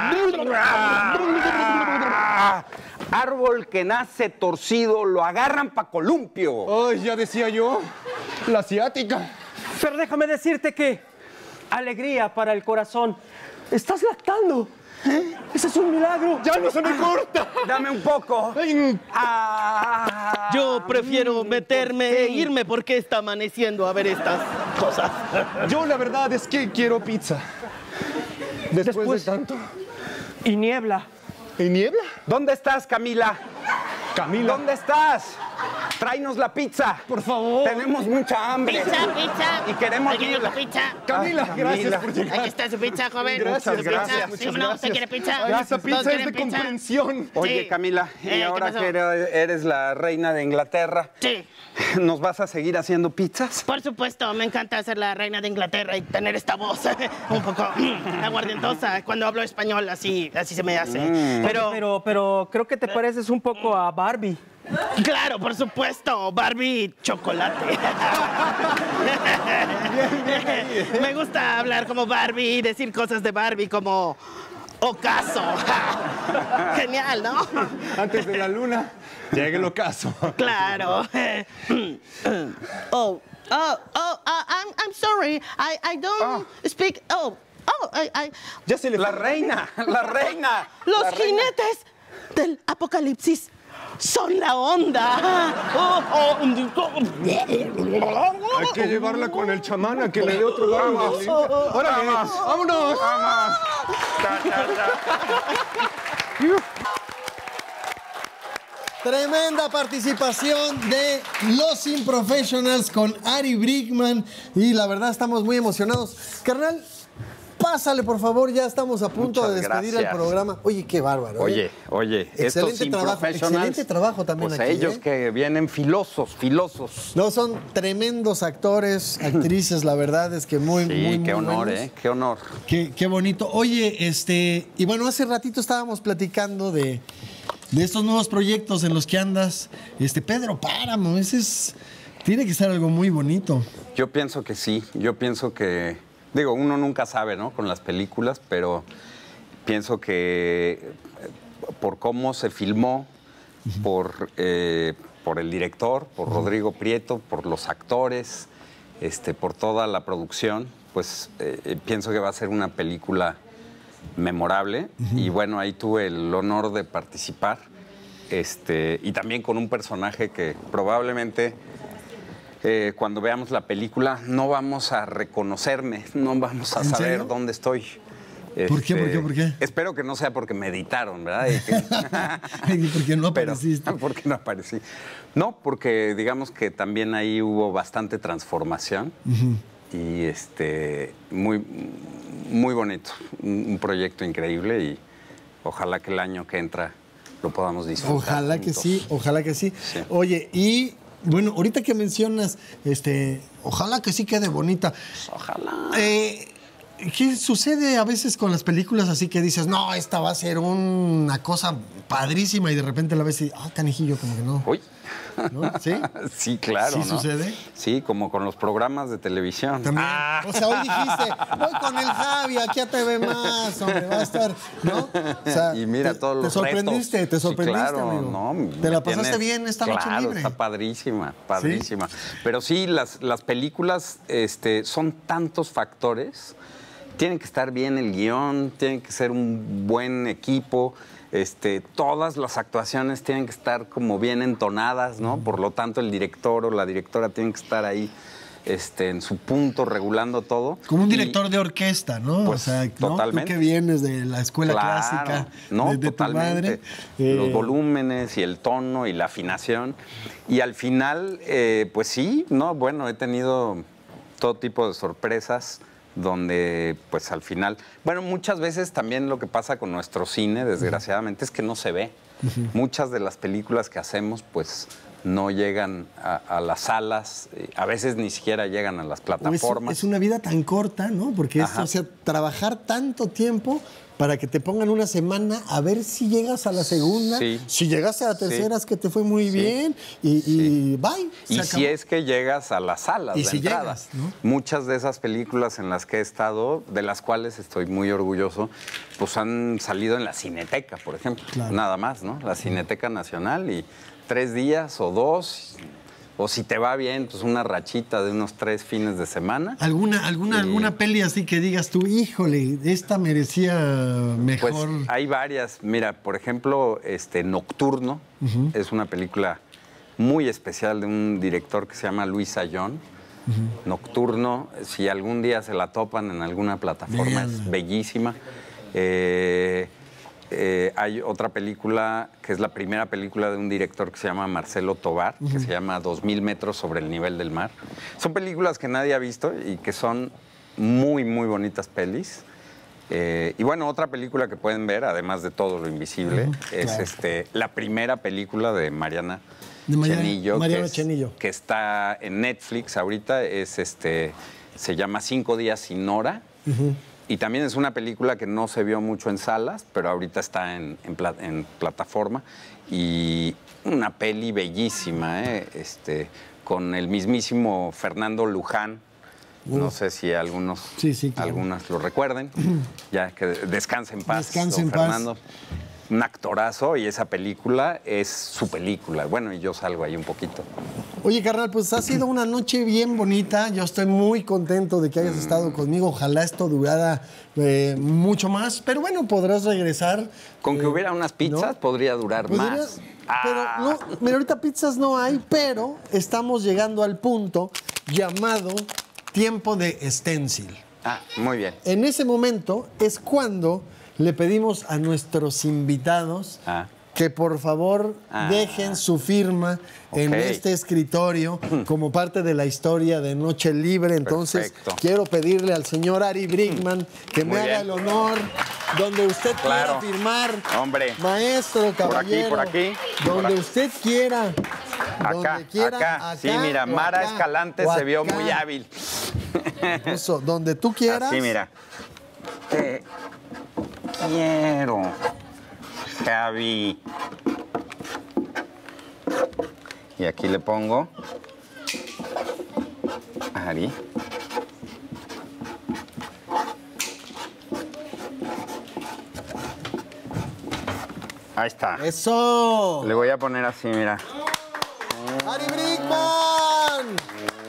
Árbol que nace torcido, lo agarran pa' columpio. Ay, ya decía yo, la asiática. Pero déjame decirte que alegría para el corazón. Estás lactando. ¿Eh? Ese es un milagro. ¡Ya no se me corta! Dame un poco. Ay, Ah, Yo prefiero meterme e irme porque está amaneciendo a ver estas cosas. yo la verdad es que quiero pizza. Después, Después- de tanto. Y niebla. ¿Y niebla? ¿Dónde estás, Camila? Camila. ¿Dónde estás? Tráenos la pizza. Por favor. Tenemos mucha hambre. Pizza, pizza. Y queremos Aquí ir. la pizza. Camila, Ay, gracias Camila. por llegar. Aquí está su pizza, joven. Gracias, Su pizza. gracias, ¿Sí muchas o no? ¿Usted gracias. quiere pizza? Ay, esa ¿Todos pizza es quieren de pizza? comprensión. Oye, Sí. Camila, y Eh, ¿qué ahora pasó? que eres eres la reina de Inglaterra, Sí. ¿nos vas a seguir haciendo pizzas? Por supuesto, me encanta ser la reina de Inglaterra y tener esta voz un poco aguardientosa. Cuando hablo español, así, así se me hace. Pero, Pero, pero, pero creo que te pareces un poco a Barbie. claro, por supuesto, Barbie chocolate. Me gusta hablar como Barbie y decir cosas de Barbie como... ocaso. Genial, ¿no? Antes de la luna, llega el ocaso. Claro. Oh, oh, oh, uh, I'm, I'm sorry. I, I don't Oh. speak. Oh, oh, I, I. Ya se le La reina, la reina. Los la reina. jinetes del apocalipsis son la onda. Oh, oh, Hay que llevarla con el chamán a que le dé otro doble. ¡Órale! ¡Vámonos! ¡Vamos! Tremenda participación de los Improfessionals con Ari Brickman y la verdad estamos muy emocionados. Carnal, pásale por favor, ya estamos a punto Muchas de despedir gracias. el programa. Oye, qué bárbaro. Oye, ¿eh? oye, Excelente estos trabajo, Improfessionals, excelente trabajo también pues aquí, ellos ¿eh? que vienen filosos, filosos. No, son tremendos actores, actrices, la verdad es que muy, Sí, muy, qué muy honor, buenos. ¿eh? Qué honor. Qué, qué bonito. Oye, este, y bueno, hace ratito estábamos platicando de, de estos nuevos proyectos en los que andas. Este, Pedro Páramo, ese es, tiene que ser algo muy bonito. Yo pienso que sí, yo pienso que, digo, uno nunca sabe, ¿no? Con las películas, pero pienso que eh, por cómo se filmó, por, eh, por el director, por Rodrigo Prieto, por los actores, este, por toda la producción, pues eh, eh, pienso que va a ser una película memorable. Y bueno, ahí tuve el honor de participar, este, y también con un personaje que probablemente eh, cuando veamos la película no vamos a reconocerme, no vamos a ¿En saber serio? dónde estoy. ¿Por qué, por qué, por qué? Espero que no sea porque me editaron, ¿verdad? Y que- Porque no Pero, apareciste. porque no aparecí. No, porque digamos que también ahí hubo bastante transformación y este muy, muy bonito, un, un proyecto increíble y ojalá que el año que entra lo podamos disfrutar. Ojalá que juntos. sí, ojalá que sí. Sí. Oye, y bueno, ahorita que mencionas, este, ojalá que sí quede bonita. Ojalá. Eh, ¿Qué sucede a veces con las películas así que dices, no, esta va a ser una cosa padrísima y de repente la ves y, ah, canijillo, como que no? Uy. ¿No? ¿Sí? Sí, claro. ¿Sí ¿no? sucede? Sí, como con los programas de televisión. También. O sea, hoy dijiste, voy con el Javi, aquí a T V Más, hombre, va a estar, ¿no? O sea, y mira te, todos te los sorprendiste, retos. te sorprendiste, sí, claro, amigo. No, ¿Te la me pasaste tienes- bien esta noche claro, libre? Está padrísima, padrísima. Pero sí, las, las películas este, son tantos factores. Tienen que estar bien el guión, tienen que ser un buen equipo, este, todas las actuaciones tienen que estar como bien entonadas, ¿no? Por lo tanto, el director o la directora tienen que estar ahí este, en su punto, regulando todo. Como un Y- director de orquesta, ¿no? Pues, o sea, ¿no? totalmente. Tú que vienes de la escuela Claro, clásica, no, de, de tu totalmente. madre. eh, Los volúmenes y el tono y la afinación. Y al final, eh, pues sí, no, bueno, he tenido todo tipo de sorpresas donde, pues al final, bueno, muchas veces también lo que pasa con nuestro cine, desgraciadamente, es que no se ve. Muchas de las películas que hacemos, pues no llegan a, a las salas, eh, a veces ni siquiera llegan a las o es, plataformas. es una vida tan corta, ¿no? Porque es, Ajá. o sea, trabajar tanto tiempo para que te pongan una semana a ver si llegas a la segunda. Sí. Si llegaste a la tercera Sí. es que te fue muy Sí. bien y, y bye. se Y acabó. si es que llegas a las salas Y de si entrada. llegas, ¿no? Muchas de esas películas en las que he estado, de las cuales estoy muy orgulloso, pues han salido en la Cineteca, por ejemplo. Claro. Nada más, ¿no? La Cineteca Nacional y tres días o dos, o si te va bien, pues una rachita de unos tres fines de semana. ¿Alguna, alguna, Y- alguna peli así que digas tú, híjole, esta merecía mejor? Pues hay varias. Mira, por ejemplo, este Nocturno Ujú. es una película muy especial de un director que se llama Luis Ayllón. Nocturno, si algún día se la topan en alguna plataforma, es Véanla. bellísima. Eh, eh, hay otra película que es la primera película de un director que se llama Marcelo Tovar, que se llama Dos mil metros sobre el nivel del mar. Son películas que nadie ha visto y que son muy, muy bonitas pelis. Eh, y bueno, otra película que pueden ver, además de Todo lo Invisible, Ujú, es claro. este, la primera película de Mariana De Mariana- Chenillo, Mariana que, es- Chenillo. que está en Netflix ahorita, es este, se llama Cinco días sin hora. Ujú. Y también es una película que no se vio mucho en salas, pero ahorita está en, en pla- en plataforma. Y una peli bellísima, ¿eh? este, con el mismísimo Fernando Luján, No sé si algunos, sí, sí, claro. algunas lo recuerden. Ya que descanse en paz, Descanse don en paz. Fernando. Un actorazo y esa película es su película. Bueno, y yo salgo ahí un poquito. Oye, carnal, pues ha sido una noche bien bonita. Yo estoy muy contento de que hayas estado conmigo. Ojalá esto durara eh, mucho más. Pero bueno, podrás regresar. Con que eh, hubiera unas pizzas ¿no? podría durar Podría- más. Pero Ah. no, mira, ahorita pizzas no hay, pero estamos llegando al punto llamado tiempo de stencil. Ah, muy bien. En ese momento es cuando le pedimos a nuestros invitados Ah. que por favor Ah. dejen su firma en Ok. este escritorio como parte de la historia de Noche Libre. Entonces, Perfecto. quiero pedirle al señor Ari Brickman que Muy me haga bien. el honor, donde usted Claro. quiera firmar. Hombre. Maestro, caballero. por aquí. Donde Por aquí. usted quiera. Acá, donde quiera, acá. Sí, mira, o Mara acá, Escalante o se vio acá. muy hábil. Eso, donde tú quieras. Así, mira. Te quiero, Javi. Y aquí le pongo Ari. Ahí está. Eso. Le voy a poner así, mira. Ari Brickman.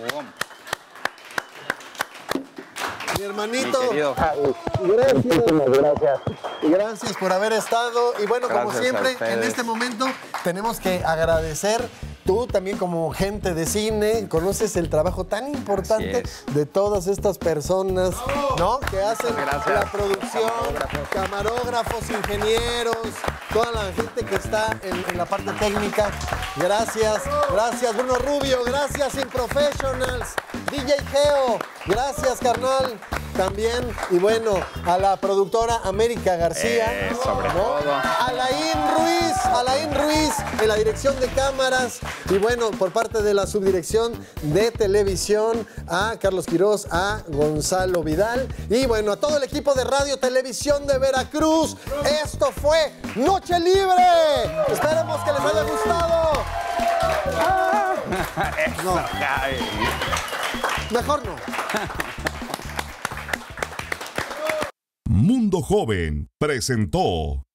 Mi hermanito. Mi querido Javi. Gracias. Gracias. Gracias por haber estado. Y bueno, como Gracias a siempre, ustedes. en este momento tenemos que agradecer. Tú también como gente de cine conoces el trabajo tan importante de todas estas personas, ¿no? Que hacen Gracias. la producción, camarógrafos, ingenieros, toda la gente que está en, en la parte técnica. Gracias, gracias Bruno Rubio, gracias Improfessionals, D J Geo, gracias carnal. También, y bueno, a la productora América García, Eh, sobre ¿no? todo. Alain Ruiz, Alain Ruiz en la dirección de cámaras y bueno, por parte de la subdirección de televisión a Carlos Quirós, a Gonzalo Vidal y bueno, a todo el equipo de Radio Televisión de Veracruz. Esto fue Noche Libre. Esperemos que les haya gustado. Eso, No. Javi. Mejor no. Mundo Joven presentó